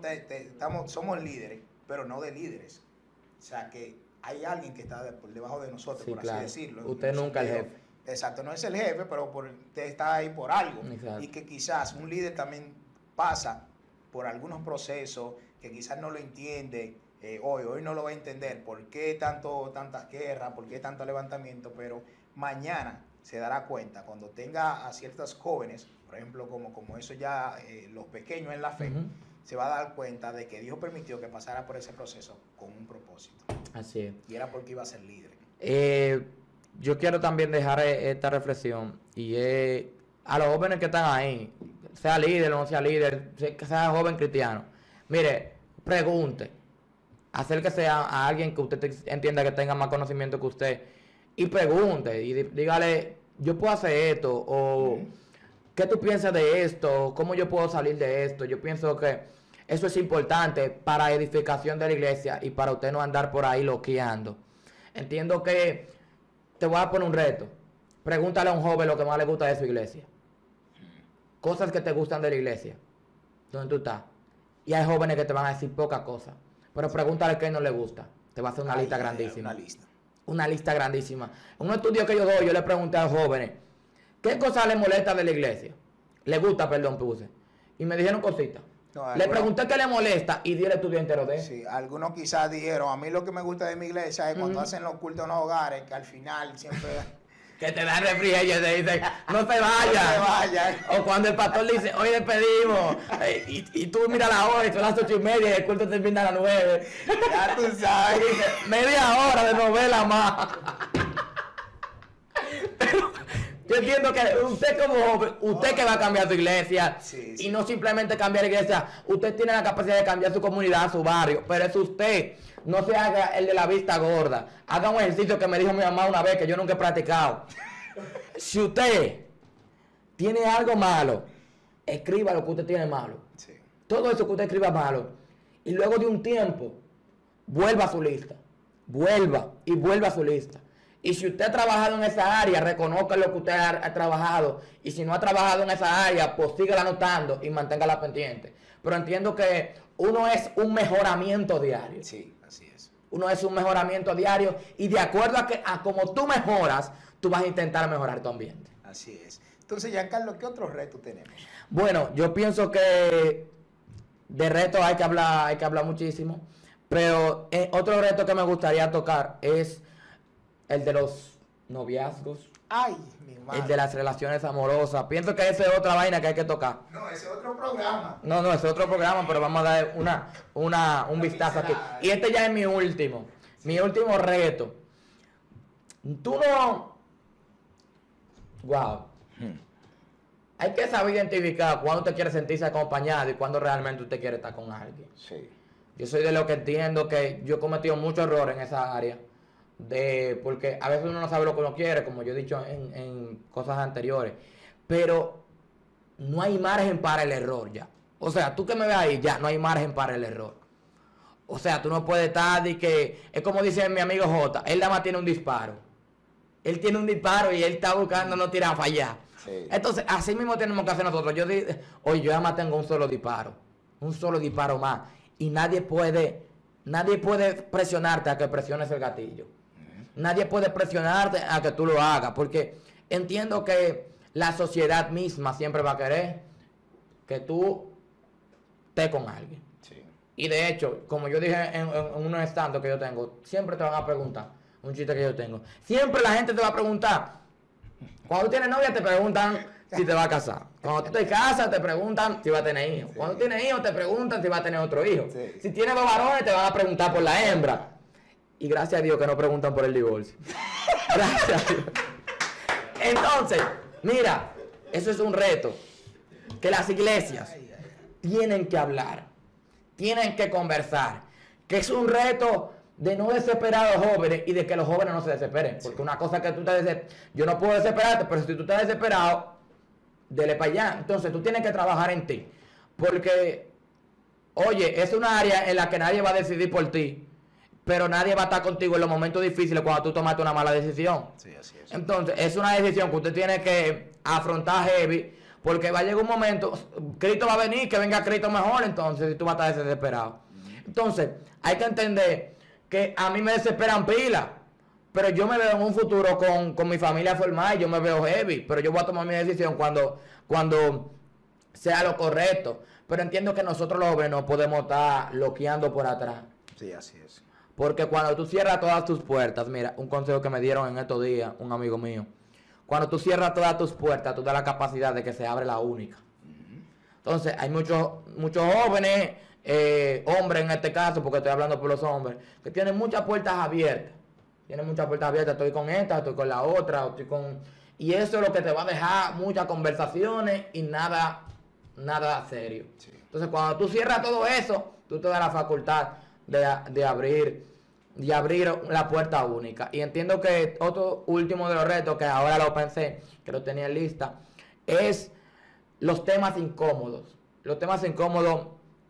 S1: somos líderes, pero no de líderes. O sea, que hay alguien que está por debajo de nosotros,
S2: Sí,
S1: por
S2: claro.
S1: así decirlo.
S2: Usted nunca el
S1: Pero,
S2: jefe.
S1: Exacto, no es el jefe, pero usted está ahí por algo.
S2: Exacto.
S1: Y que quizás un líder también pasa por algunos procesos que quizás no lo entiende hoy no lo va a entender. ¿Por qué tantas guerras? ¿Por qué tanto levantamiento? Pero mañana se dará cuenta cuando tenga a ciertos jóvenes, por ejemplo, como eso ya, los pequeños en la fe, se va a dar cuenta de que Dios permitió que pasara por ese proceso con un propósito.
S2: Así es.
S1: Y era porque iba a ser líder.
S2: Yo quiero también dejar esta reflexión y a los jóvenes que están ahí, sea líder o no sea líder, sea joven cristiano, mire, pregunte, acérquese a alguien que usted entienda que tenga más conocimiento que usted y pregunte y dígale, yo puedo hacer esto o ¿qué tú piensas de esto? ¿Cómo yo puedo salir de esto? Yo pienso que eso es importante para edificación de la iglesia y para usted no andar por ahí loqueando. Entiendo que te voy a poner un reto. Pregúntale a un joven lo que más le gusta de su iglesia. Cosas que te gustan de la iglesia. ¿Dónde tú estás? Y hay jóvenes que te van a decir pocas cosas. Pero pregúntale qué no le gusta. Te va a hacer una lista grandísima. Una lista grandísima. En un estudio que yo doy, yo le pregunté a los jóvenes, ¿qué cosas le molesta de la iglesia? Le gusta, perdón, puse. Y me dijeron cositas.
S1: No,
S2: le pregunté qué le molesta y di el estudio entero de él.
S1: Sí, algunos quizás dijeron, a mí lo que me gusta de mi iglesia es cuando hacen los cultos en los hogares, que al final siempre...
S2: que te dan refrigerio y te dicen, no te vayas.
S1: No te vayas.
S2: O cuando el pastor le dice, hoy despedimos. Y tú mira la hora y son las 8:30 y el culto termina a las 9.
S1: Ya tú sabes.
S2: Y dice, media hora de novela más. Pero yo entiendo que usted como joven, usted que va a cambiar su iglesia,
S1: Sí.
S2: y no simplemente cambiar la iglesia, usted tiene la capacidad de cambiar su comunidad, su barrio, pero es usted. No se haga el de la vista gorda. Haga un ejercicio que me dijo mi mamá una vez que yo nunca he practicado. Si usted tiene algo malo, escriba lo que usted tiene malo.
S1: Sí.
S2: Todo eso que usted escriba malo. Y luego de un tiempo, vuelva a su lista. Vuelva y vuelva a su lista. Y si usted ha trabajado en esa área, reconozca lo que usted ha trabajado. Y si no ha trabajado en esa área, pues sígala anotando y manténgala pendiente. Pero entiendo que uno es un mejoramiento diario.
S1: Sí, así es.
S2: Uno es un mejoramiento diario y de acuerdo a como tú mejoras, tú vas a intentar mejorar tu ambiente.
S1: Así es. Entonces, Giancarlo, ¿qué otros retos tenemos?
S2: Bueno, yo pienso que de retos hay que hablar muchísimo, pero otro reto que me gustaría tocar es el de los noviazgos
S1: Ay, mi madre.
S2: El de las relaciones amorosas. Pienso que esa es otra vaina que hay que tocar.
S1: No, ese es otro programa.
S2: No, ese es otro programa, pero vamos a dar un vistazo aquí. Y este ya es mi último reto. Tú no... Wow. Hay que saber identificar cuándo usted quiere sentirse acompañado y cuándo realmente usted quiere estar con alguien.
S1: Sí.
S2: Yo soy de los que entiendo que yo he cometido muchos errores en esa área. Porque a veces uno no sabe lo que uno quiere, como yo he dicho en cosas anteriores. Pero no hay margen para el error ya. O sea, tú que me ves ahí, ya no hay margen para el error. O sea, tú no puedes estar de que... Es como dice mi amigo J, él nada más tiene un disparo. Él tiene un disparo y él está buscando no tirar a fallar. Sí. Entonces, así mismo tenemos que hacer nosotros. Yo nada más tengo un solo disparo más. Y nadie puede presionarte a que presiones el gatillo. Nadie puede presionarte a que tú lo hagas, porque entiendo que la sociedad misma siempre va a querer que tú estés con alguien. Sí. Y de hecho, como yo dije en unos stand que yo tengo, siempre te van a preguntar, un chiste que yo tengo, siempre la gente te va a preguntar, cuando tú tienes novia te preguntan si te vas a casar. Cuando tú te casas te preguntan si vas a tener hijos. Sí. Cuando tienes hijos te preguntan si vas a tener otro hijo. Sí. Si tienes 2 varones te van a preguntar por la hembra. Y gracias a Dios que no preguntan por el divorcio. Gracias a Dios. Entonces, mira, eso es un reto. Que las iglesias tienen que hablar. Tienen que conversar. Que es un reto de no desesperar a los jóvenes y de que los jóvenes no se desesperen. Porque una cosa es que tú te desesperas. Yo no puedo desesperarte, pero si tú estás desesperado, dele para allá. Entonces tú tienes que trabajar en ti. Porque, oye, es una área en la que nadie va a decidir por ti. Pero nadie va a estar contigo en los momentos difíciles cuando tú tomaste una mala decisión. Sí, así es. Entonces, es una decisión que usted tiene que afrontar heavy, porque va a llegar un momento, Cristo va a venir, que venga Cristo mejor, entonces tú vas a estar desesperado. Entonces, hay que entender que a mí me desesperan pilas, pero yo me veo en un futuro con mi familia formal, yo me veo heavy, pero yo voy a tomar mi decisión cuando sea lo correcto. Pero entiendo que nosotros los jóvenes no podemos estar bloqueando por atrás.
S1: Sí, así es.
S2: Porque cuando tú cierras todas tus puertas, mira, un consejo que me dieron en estos días, un amigo mío, cuando tú cierras todas tus puertas, tú das la capacidad de que se abre la única. Entonces, hay muchos jóvenes, hombres en este caso, porque estoy hablando por los hombres, que tienen muchas puertas abiertas. Estoy con esta, estoy con la otra, y eso es lo que te va a dejar muchas conversaciones y nada serio. Sí. Entonces, cuando tú cierras todo eso, tú te das la facultad de abrir la puerta única. Y entiendo que otro último de los retos, que ahora lo pensé, que lo tenía en lista, es los temas incómodos. Los temas incómodos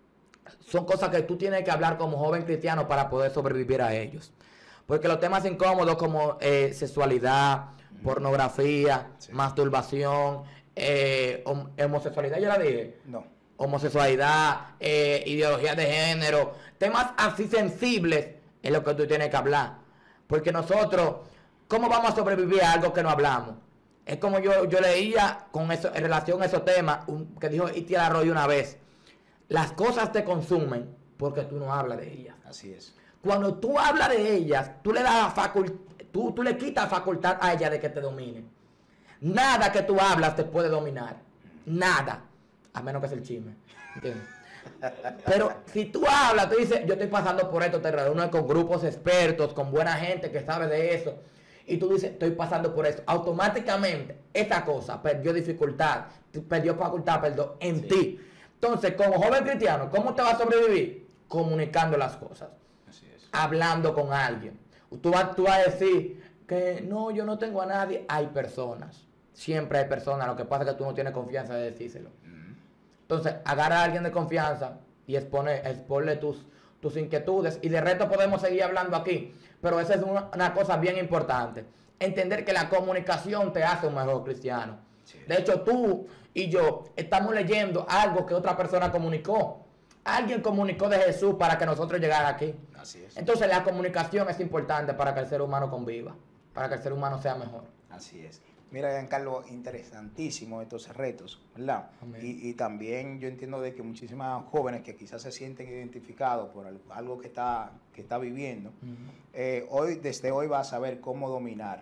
S2: son cosas que tú tienes que hablar como joven cristiano para poder sobrevivir a ellos. Porque los temas incómodos como sexualidad, pornografía, sí, masturbación, homosexualidad, ¿ya la dije?
S1: No.
S2: Homosexualidad, ideología de género, temas así sensibles es lo que tú tienes que hablar. Porque nosotros, ¿cómo vamos a sobrevivir a algo que no hablamos? Es como yo leía con eso, en relación a esos temas, que dijo Itiel Arroyo una vez. Las cosas te consumen porque tú no hablas de ellas.
S1: Así es.
S2: Cuando tú hablas de ellas, tú le das tú le quitas facultad a ella de que te domine. Nada que tú hablas te puede dominar. Nada. A menos que sea el chisme. ¿Entiendes? Pero si tú hablas, tú dices, yo estoy pasando por esto, te reúnes con grupos expertos, con buena gente que sabe de eso, y tú dices, estoy pasando por esto, automáticamente esa cosa perdió facultad en ti. Entonces, como joven cristiano, ¿cómo te vas a sobrevivir? Comunicando las cosas. Así es. Hablando con alguien. Tú vas a decir que no, yo no tengo a nadie. Hay personas. Siempre hay personas. Lo que pasa es que tú no tienes confianza de decírselo. Entonces, agarra a alguien de confianza y exponle tus inquietudes. Y de resto podemos seguir hablando aquí. Pero esa es una cosa bien importante. Entender que la comunicación te hace un mejor cristiano. Sí. De hecho, tú y yo estamos leyendo algo que otra persona comunicó. Alguien comunicó de Jesús para que nosotros llegáramos aquí. Así es. Entonces, la comunicación es importante para que el ser humano conviva. Para que el ser humano sea mejor.
S1: Así es. Mira, Giancarlo, interesantísimo estos retos, ¿verdad? Y también yo entiendo de que muchísimas jóvenes que quizás se sienten identificados por algo que está viviendo, desde hoy va a saber cómo dominar,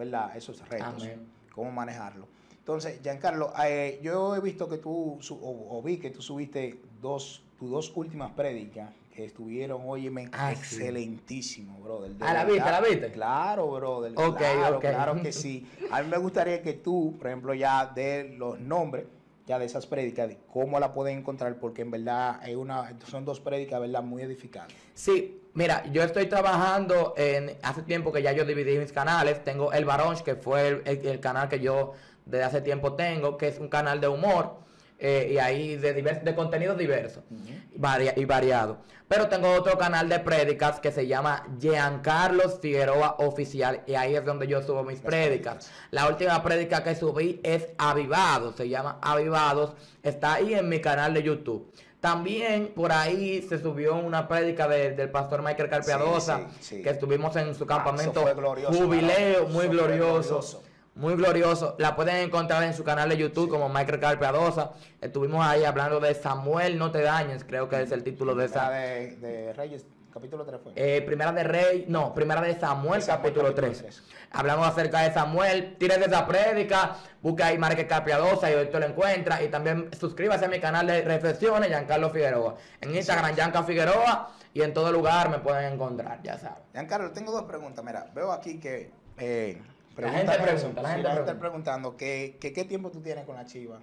S1: ¿verdad? Esos retos,
S2: Amén.
S1: cómo manejarlo. Entonces, Giancarlo, yo he visto que tú, o vi que tú subiste tus dos últimas prédicas que estuvieron, óyeme,
S2: Sí.
S1: excelentísimo, brother.
S2: ¿La viste? ¿La viste?
S1: Claro, brother.
S2: Ok,
S1: claro,
S2: ok.
S1: claro que sí. A mí me gustaría que tú, por ejemplo, ya de los nombres, ya de esas prédicas, de cómo la pueden encontrar, porque en verdad son dos prédicas, ¿verdad? Muy edificantes.
S2: Sí, mira, yo estoy trabajando hace tiempo que ya yo dividí mis canales. Tengo El Varón, que fue el canal que yo desde hace tiempo tengo, que es un canal de humor y ahí de contenidos diversos y variados. Pero tengo otro canal de prédicas que se llama Giancarlo Figueroa Oficial y ahí es donde yo subo mis prédicas. La última prédica que subí es Avivados, se llama Avivados, está ahí en mi canal de YouTube. También por ahí se subió una prédica del pastor Michael Carpiadosa, que estuvimos en su campamento jubileo, muy glorioso. Muy glorioso. La pueden encontrar en su canal de YouTube como Michael Carpiadosa. Estuvimos ahí hablando de Samuel, no te dañes, creo que es el título de esa.
S1: De Reyes, capítulo 3 fue.
S2: Primera de Samuel, capítulo 3. Hablamos acerca de Samuel. Tírese esa prédica, busca ahí Michael Carpiadosa y ahorita lo encuentra. Y también suscríbase a mi canal de reflexiones, Giancarlo Figueroa. En Instagram, Gianca Figueroa, y en todo lugar me pueden encontrar, ya saben.
S1: Giancarlo, tengo dos preguntas. Mira, veo aquí que
S2: la gente
S1: está preguntando que qué tiempo tú tienes con la chiva.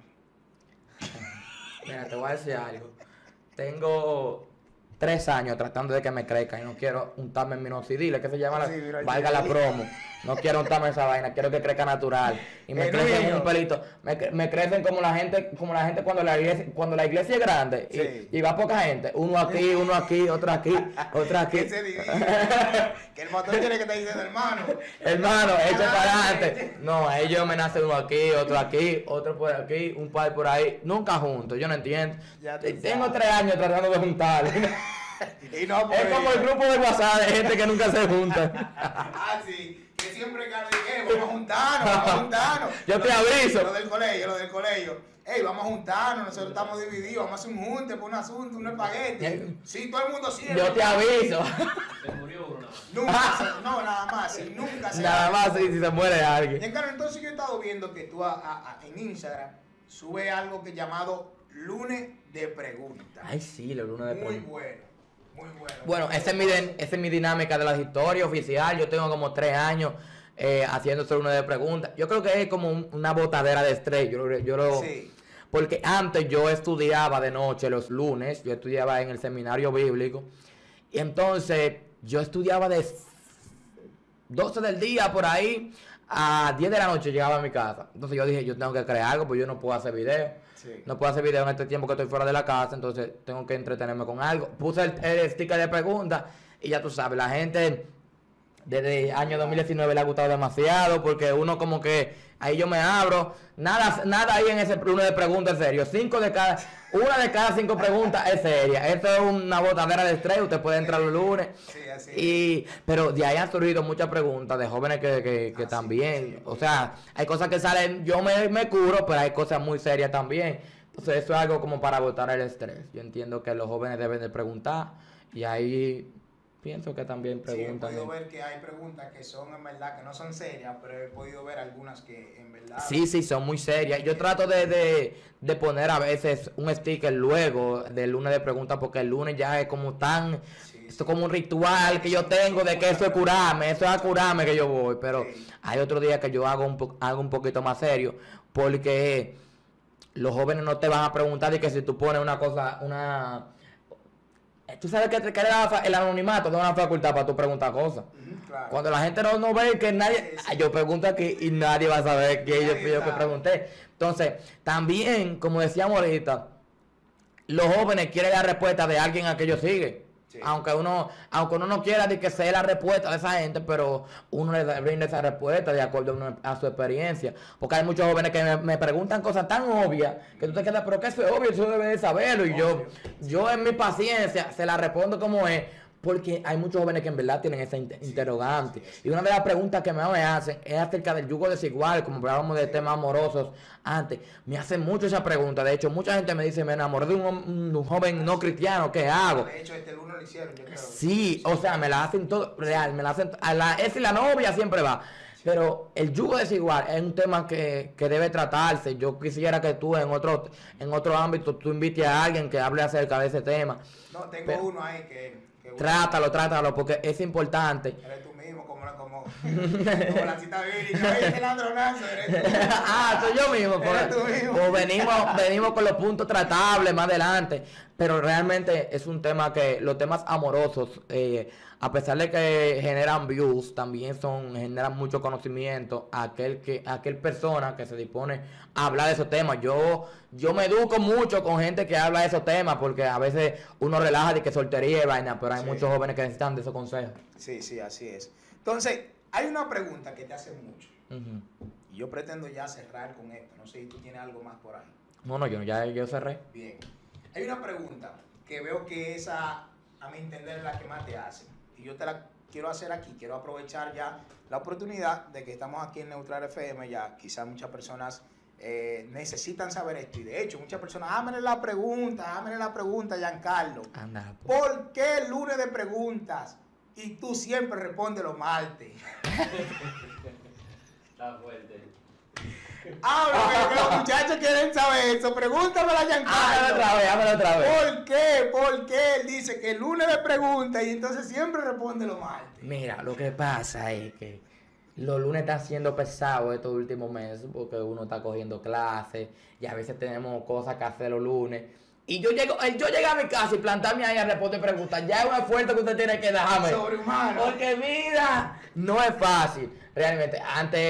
S2: Mira, te voy a decir algo. Tengo 3 años tratando de que me crezca y no quiero untarme en minoxidil, que se llama valga la promo. No quiero untarme esa vaina, quiero que crezca natural. Y me crecen un pelito. Me crecen como la gente cuando la iglesia es grande y va poca gente. Uno aquí, otro aquí, otro aquí.
S1: Que el motor tiene que estar diciendo,
S2: hermano, echa para adelante. No, a ellos me nace uno aquí, otro por aquí, un par por ahí. Nunca juntos, yo no entiendo. Tengo 3 años tratando de juntar.
S1: Y no
S2: es como el grupo de WhatsApp de gente que nunca se junta.
S1: Sí. Que siempre que vamos a juntarnos.
S2: Yo te aviso.
S1: Lo del colegio. Ey, vamos a juntarnos, nosotros estamos divididos, vamos a hacer un junte por un asunto, un espagueti. Sí, todo el mundo siempre.
S2: Yo te aviso.
S3: Se murió uno
S1: nada más. Nunca se
S2: nada más si se muere alguien.
S1: Giancarlo, entonces yo he estado viendo que tú en Instagram subes algo que llamado Lunes de Preguntas.
S2: Ay, sí, los lunes de preguntas.
S1: Muy bueno. Muy bueno.
S2: Bueno, esa es mi dinámica de la historia oficial. Yo tengo como 3 años haciendo solo una de preguntas. Yo creo que es como una botadera de estrés.
S1: Sí.
S2: Porque antes yo estudiaba de noche los lunes. Yo estudiaba en el seminario bíblico. Y entonces yo estudiaba de 12 del día por ahí a 10 de la noche llegaba a mi casa. Entonces yo dije, yo tengo que crear algo, pues yo no puedo hacer video. Sí. No puedo hacer video en este tiempo que estoy fuera de la casa, entonces tengo que entretenerme con algo. Puse el sticker de preguntas y ya tú sabes, la gente desde el año 2019 le ha gustado demasiado porque uno como que ahí yo me abro, nada ahí en ese uno de preguntas en serio. Una de cada 5 preguntas es seria. Esto es una botadera de estrés, usted puede entrar los lunes.
S1: Sí, así
S2: pero de ahí han surgido muchas preguntas de jóvenes que también, sí, o sea, hay cosas que salen, yo me curo, pero hay cosas muy serias también. Entonces eso es algo como para botar el estrés. Yo entiendo que los jóvenes deben de preguntar y ahí pienso que también preguntan.
S1: Sí, he podido ver que hay preguntas que son en verdad, que no son serias, pero he podido ver algunas que en verdad...
S2: Sí, son muy serias. Yo trato de poner a veces un sticker luego del lunes de preguntas, porque el lunes ya es como tan... Esto es como un ritual que yo tengo de que eso es a curarme que yo voy, pero hay otro día que yo hago algo un poquito más serio, porque los jóvenes no te van a preguntar de que si tú pones una cosa, tú sabes que el anonimato no es una facultad para tú preguntar cosas.
S1: Claro.
S2: Cuando la gente no ve que nadie... Yo pregunto aquí y nadie va a saber que yo que pregunté. Entonces, también, como decíamos ahorita, los jóvenes quieren la respuesta de alguien a que ellos siguen. Sí. Aunque uno no quiera de que sea la respuesta de esa gente, pero uno le brinda esa respuesta de acuerdo a su experiencia. Porque hay muchos jóvenes que me preguntan cosas tan obvias que tú te quedas, pero que eso es obvio, eso debe de saberlo. Y yo en mi paciencia se la respondo como es, porque hay muchos jóvenes que en verdad tienen esa interrogante. Y una de las preguntas que me hacen es acerca del yugo desigual, como hablábamos de temas amorosos antes. Me hacen mucho esa pregunta. De hecho, mucha gente me dice, me enamoré de un joven no cristiano, ¿qué hago?
S1: De hecho, lunes lo hicieron, yo creo.
S2: Sí, o sea, me la hacen todo real, me la hacen, es la novia siempre va. Pero el yugo desigual es un tema que debe tratarse. Yo quisiera que tú en otro ámbito tú invites a alguien que hable acerca de ese tema.
S1: No, tengo uno ahí que
S2: Trátalo, porque es importante.
S1: Eres tú mismo, como la cita bíblica. Oye, este ladronazo, eres tú.
S2: Soy yo mismo.
S1: Eres tú mismo.
S2: Pues venimos con los puntos tratables más adelante. Pero realmente es un tema que los temas amorosos, a pesar de que generan views, también generan mucho conocimiento a aquel persona que se dispone a hablar de esos temas. Yo me educo mucho con gente que habla de esos temas, porque a veces uno relaja de que soltería y vaina, pero hay muchos jóvenes que necesitan de esos consejos.
S1: Sí, así es. Entonces, hay una pregunta que te hacen mucho. Y yo pretendo ya cerrar con esto. No sé si tú tienes algo más por ahí.
S2: No, yo cerré.
S1: Bien. Hay una pregunta que veo que esa, a mi entender, es la que más te hacen. Y yo te la quiero hacer aquí. Quiero aprovechar ya la oportunidad de que estamos aquí en Neutral FM. Ya quizás muchas personas necesitan saber esto. Y de hecho, muchas personas, háganle la pregunta, Giancarlo.
S2: Anda, pues.
S1: ¿Por qué el lunes de preguntas y tú siempre respondes los martes?
S3: Está fuerte.
S1: Háblame, que los muchachos quieren saber eso. Pregúntamelo a Giancarlo.
S2: Háblalo otra vez.
S1: ¿Por qué él dice que el lunes de pregunta y entonces siempre responde los martes?
S2: Mira, lo que pasa es que los lunes están siendo pesados estos últimos meses porque uno está cogiendo clases y a veces tenemos cosas que hacer los lunes. Y yo llego a mi casa y plantarme ahí a responder preguntas. Ya es un esfuerzo que usted tiene que darme.
S1: Sobrehumano.
S2: Porque mira, no es fácil. Realmente,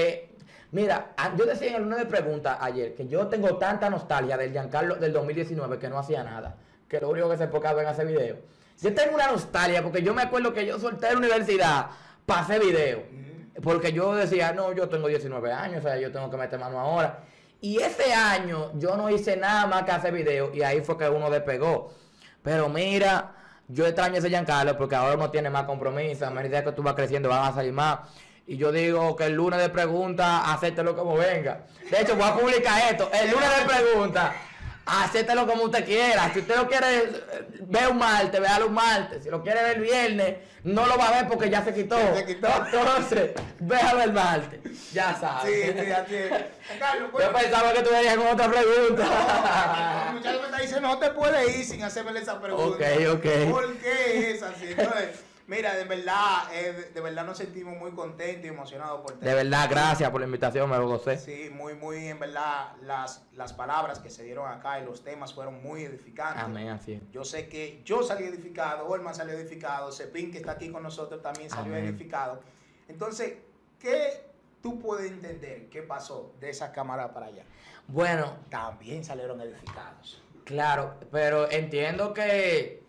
S2: yo decía en el lunes de preguntas ayer que yo tengo tanta nostalgia del Giancarlo del 2019 que no hacía nada. Que lo único que se enfocaba en hacer video. Yo tengo una nostalgia porque yo me acuerdo que yo solté la universidad para hacer video. Porque yo decía, no, yo tengo 19 años, o sea, yo tengo que meter mano ahora. Y ese año yo no hice nada más que hacer video y ahí fue que uno despegó. Pero mira, yo extraño ese Giancarlo porque ahora uno tiene más compromiso. A medida que tú vas creciendo van a salir más. Y yo digo que el lunes de preguntas, acéptelo como venga. De hecho, voy a publicar esto. El lunes de preguntas, acéptelo como usted quiera. Si usted lo quiere ver un martes, véalo un martes. Si lo quiere ver el viernes, no lo va a ver porque ya se quitó. Entonces, véalo el martes. Ya sabes.
S1: Sí, así es. Giancarlo,
S2: Yo pensaba que tú venías con otra pregunta.
S1: El muchacho me está diciendo, no te puedes ir sin hacerme esa pregunta.
S2: Ok.
S1: ¿Por qué es así? Entonces, mira, de verdad nos sentimos muy contentos y emocionados por
S2: De verdad, gracias por la invitación, me lo gocé.
S1: Sí, muy, en verdad, las palabras que se dieron acá y los temas fueron muy edificantes.
S2: Amén, así es.
S1: Yo sé que yo salí edificado, Olman salió edificado, Cepín, que está aquí con nosotros, también salió
S2: Amén.
S1: edificado. Entonces, ¿qué tú puedes entender qué pasó de esa cámara para allá?
S2: Bueno,
S1: También salieron edificados.
S2: claro, pero entiendo que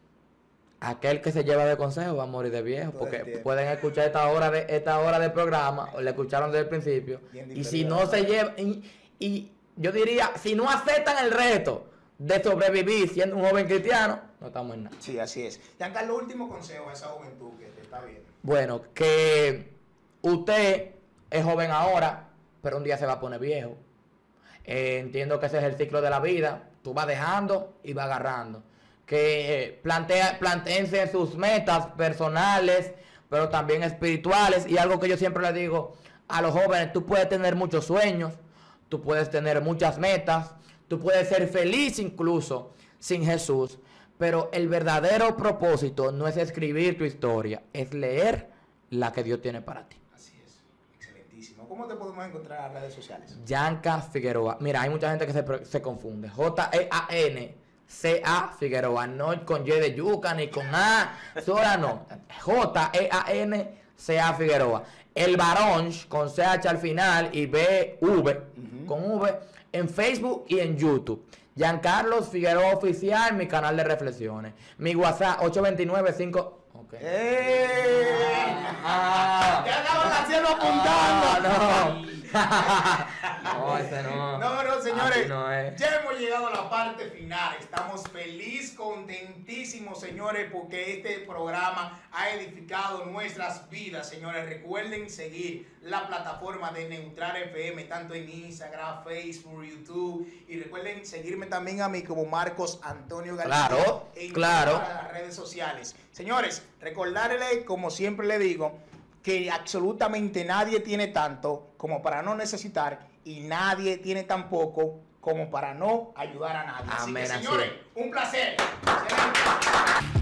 S2: aquel que se lleva de consejo va a morir de viejo,
S1: Todo el
S2: porque
S1: tiempo.
S2: pueden escuchar esta hora de programa, o le escucharon desde el principio,
S1: Bien
S2: y si
S1: diferido.
S2: no se llevan, y yo diría, si no aceptan el reto de sobrevivir siendo un joven cristiano, no estamos en nada.
S1: Sí, así es. Giancarlo, último consejo a esa juventud que te está viendo.
S2: Bueno, que usted es joven ahora, pero un día se va a poner viejo. Entiendo que ese es el ciclo de la vida. Tú vas dejando y vas agarrando. Que plantéense sus metas personales, pero también espirituales. Y algo que yo siempre le digo a los jóvenes, tú puedes tener muchos sueños, tú puedes tener muchas metas, tú puedes ser feliz incluso sin Jesús. Pero el verdadero propósito no es escribir tu historia, es leer la que Dios tiene para ti.
S1: Así es. Excelentísimo. ¿Cómo te podemos encontrar en las redes sociales?
S2: Yanka Figueroa. Mira, hay mucha gente que se confunde. Jeanca Figueroa. No con Y de yuca ni con A sola, no. Jeanca Figueroa. El varón con CH al final y BV con V en Facebook y en YouTube. Giancarlo Figueroa Oficial, mi canal de reflexiones. Mi WhatsApp 829-5... Okay.
S1: Ya estaban haciendo apuntando.
S2: No, ese no.
S1: No, señores,
S2: Así no es.
S1: ya hemos llegado a la parte final. Estamos feliz, contentísimos, señores, porque este programa ha edificado nuestras vidas, señores. Recuerden seguir la plataforma de Neutral FM, tanto en Instagram, Facebook, YouTube. Y recuerden seguirme también a mí como Marcos Antonio García.
S2: Claro.
S1: Todas las redes sociales. Señores, recordarles, como siempre le digo, que absolutamente nadie tiene tanto como para no necesitar y nadie tiene tan poco como para no ayudar a nadie.
S2: Amén,
S1: así que, señores, un placer. Excelente.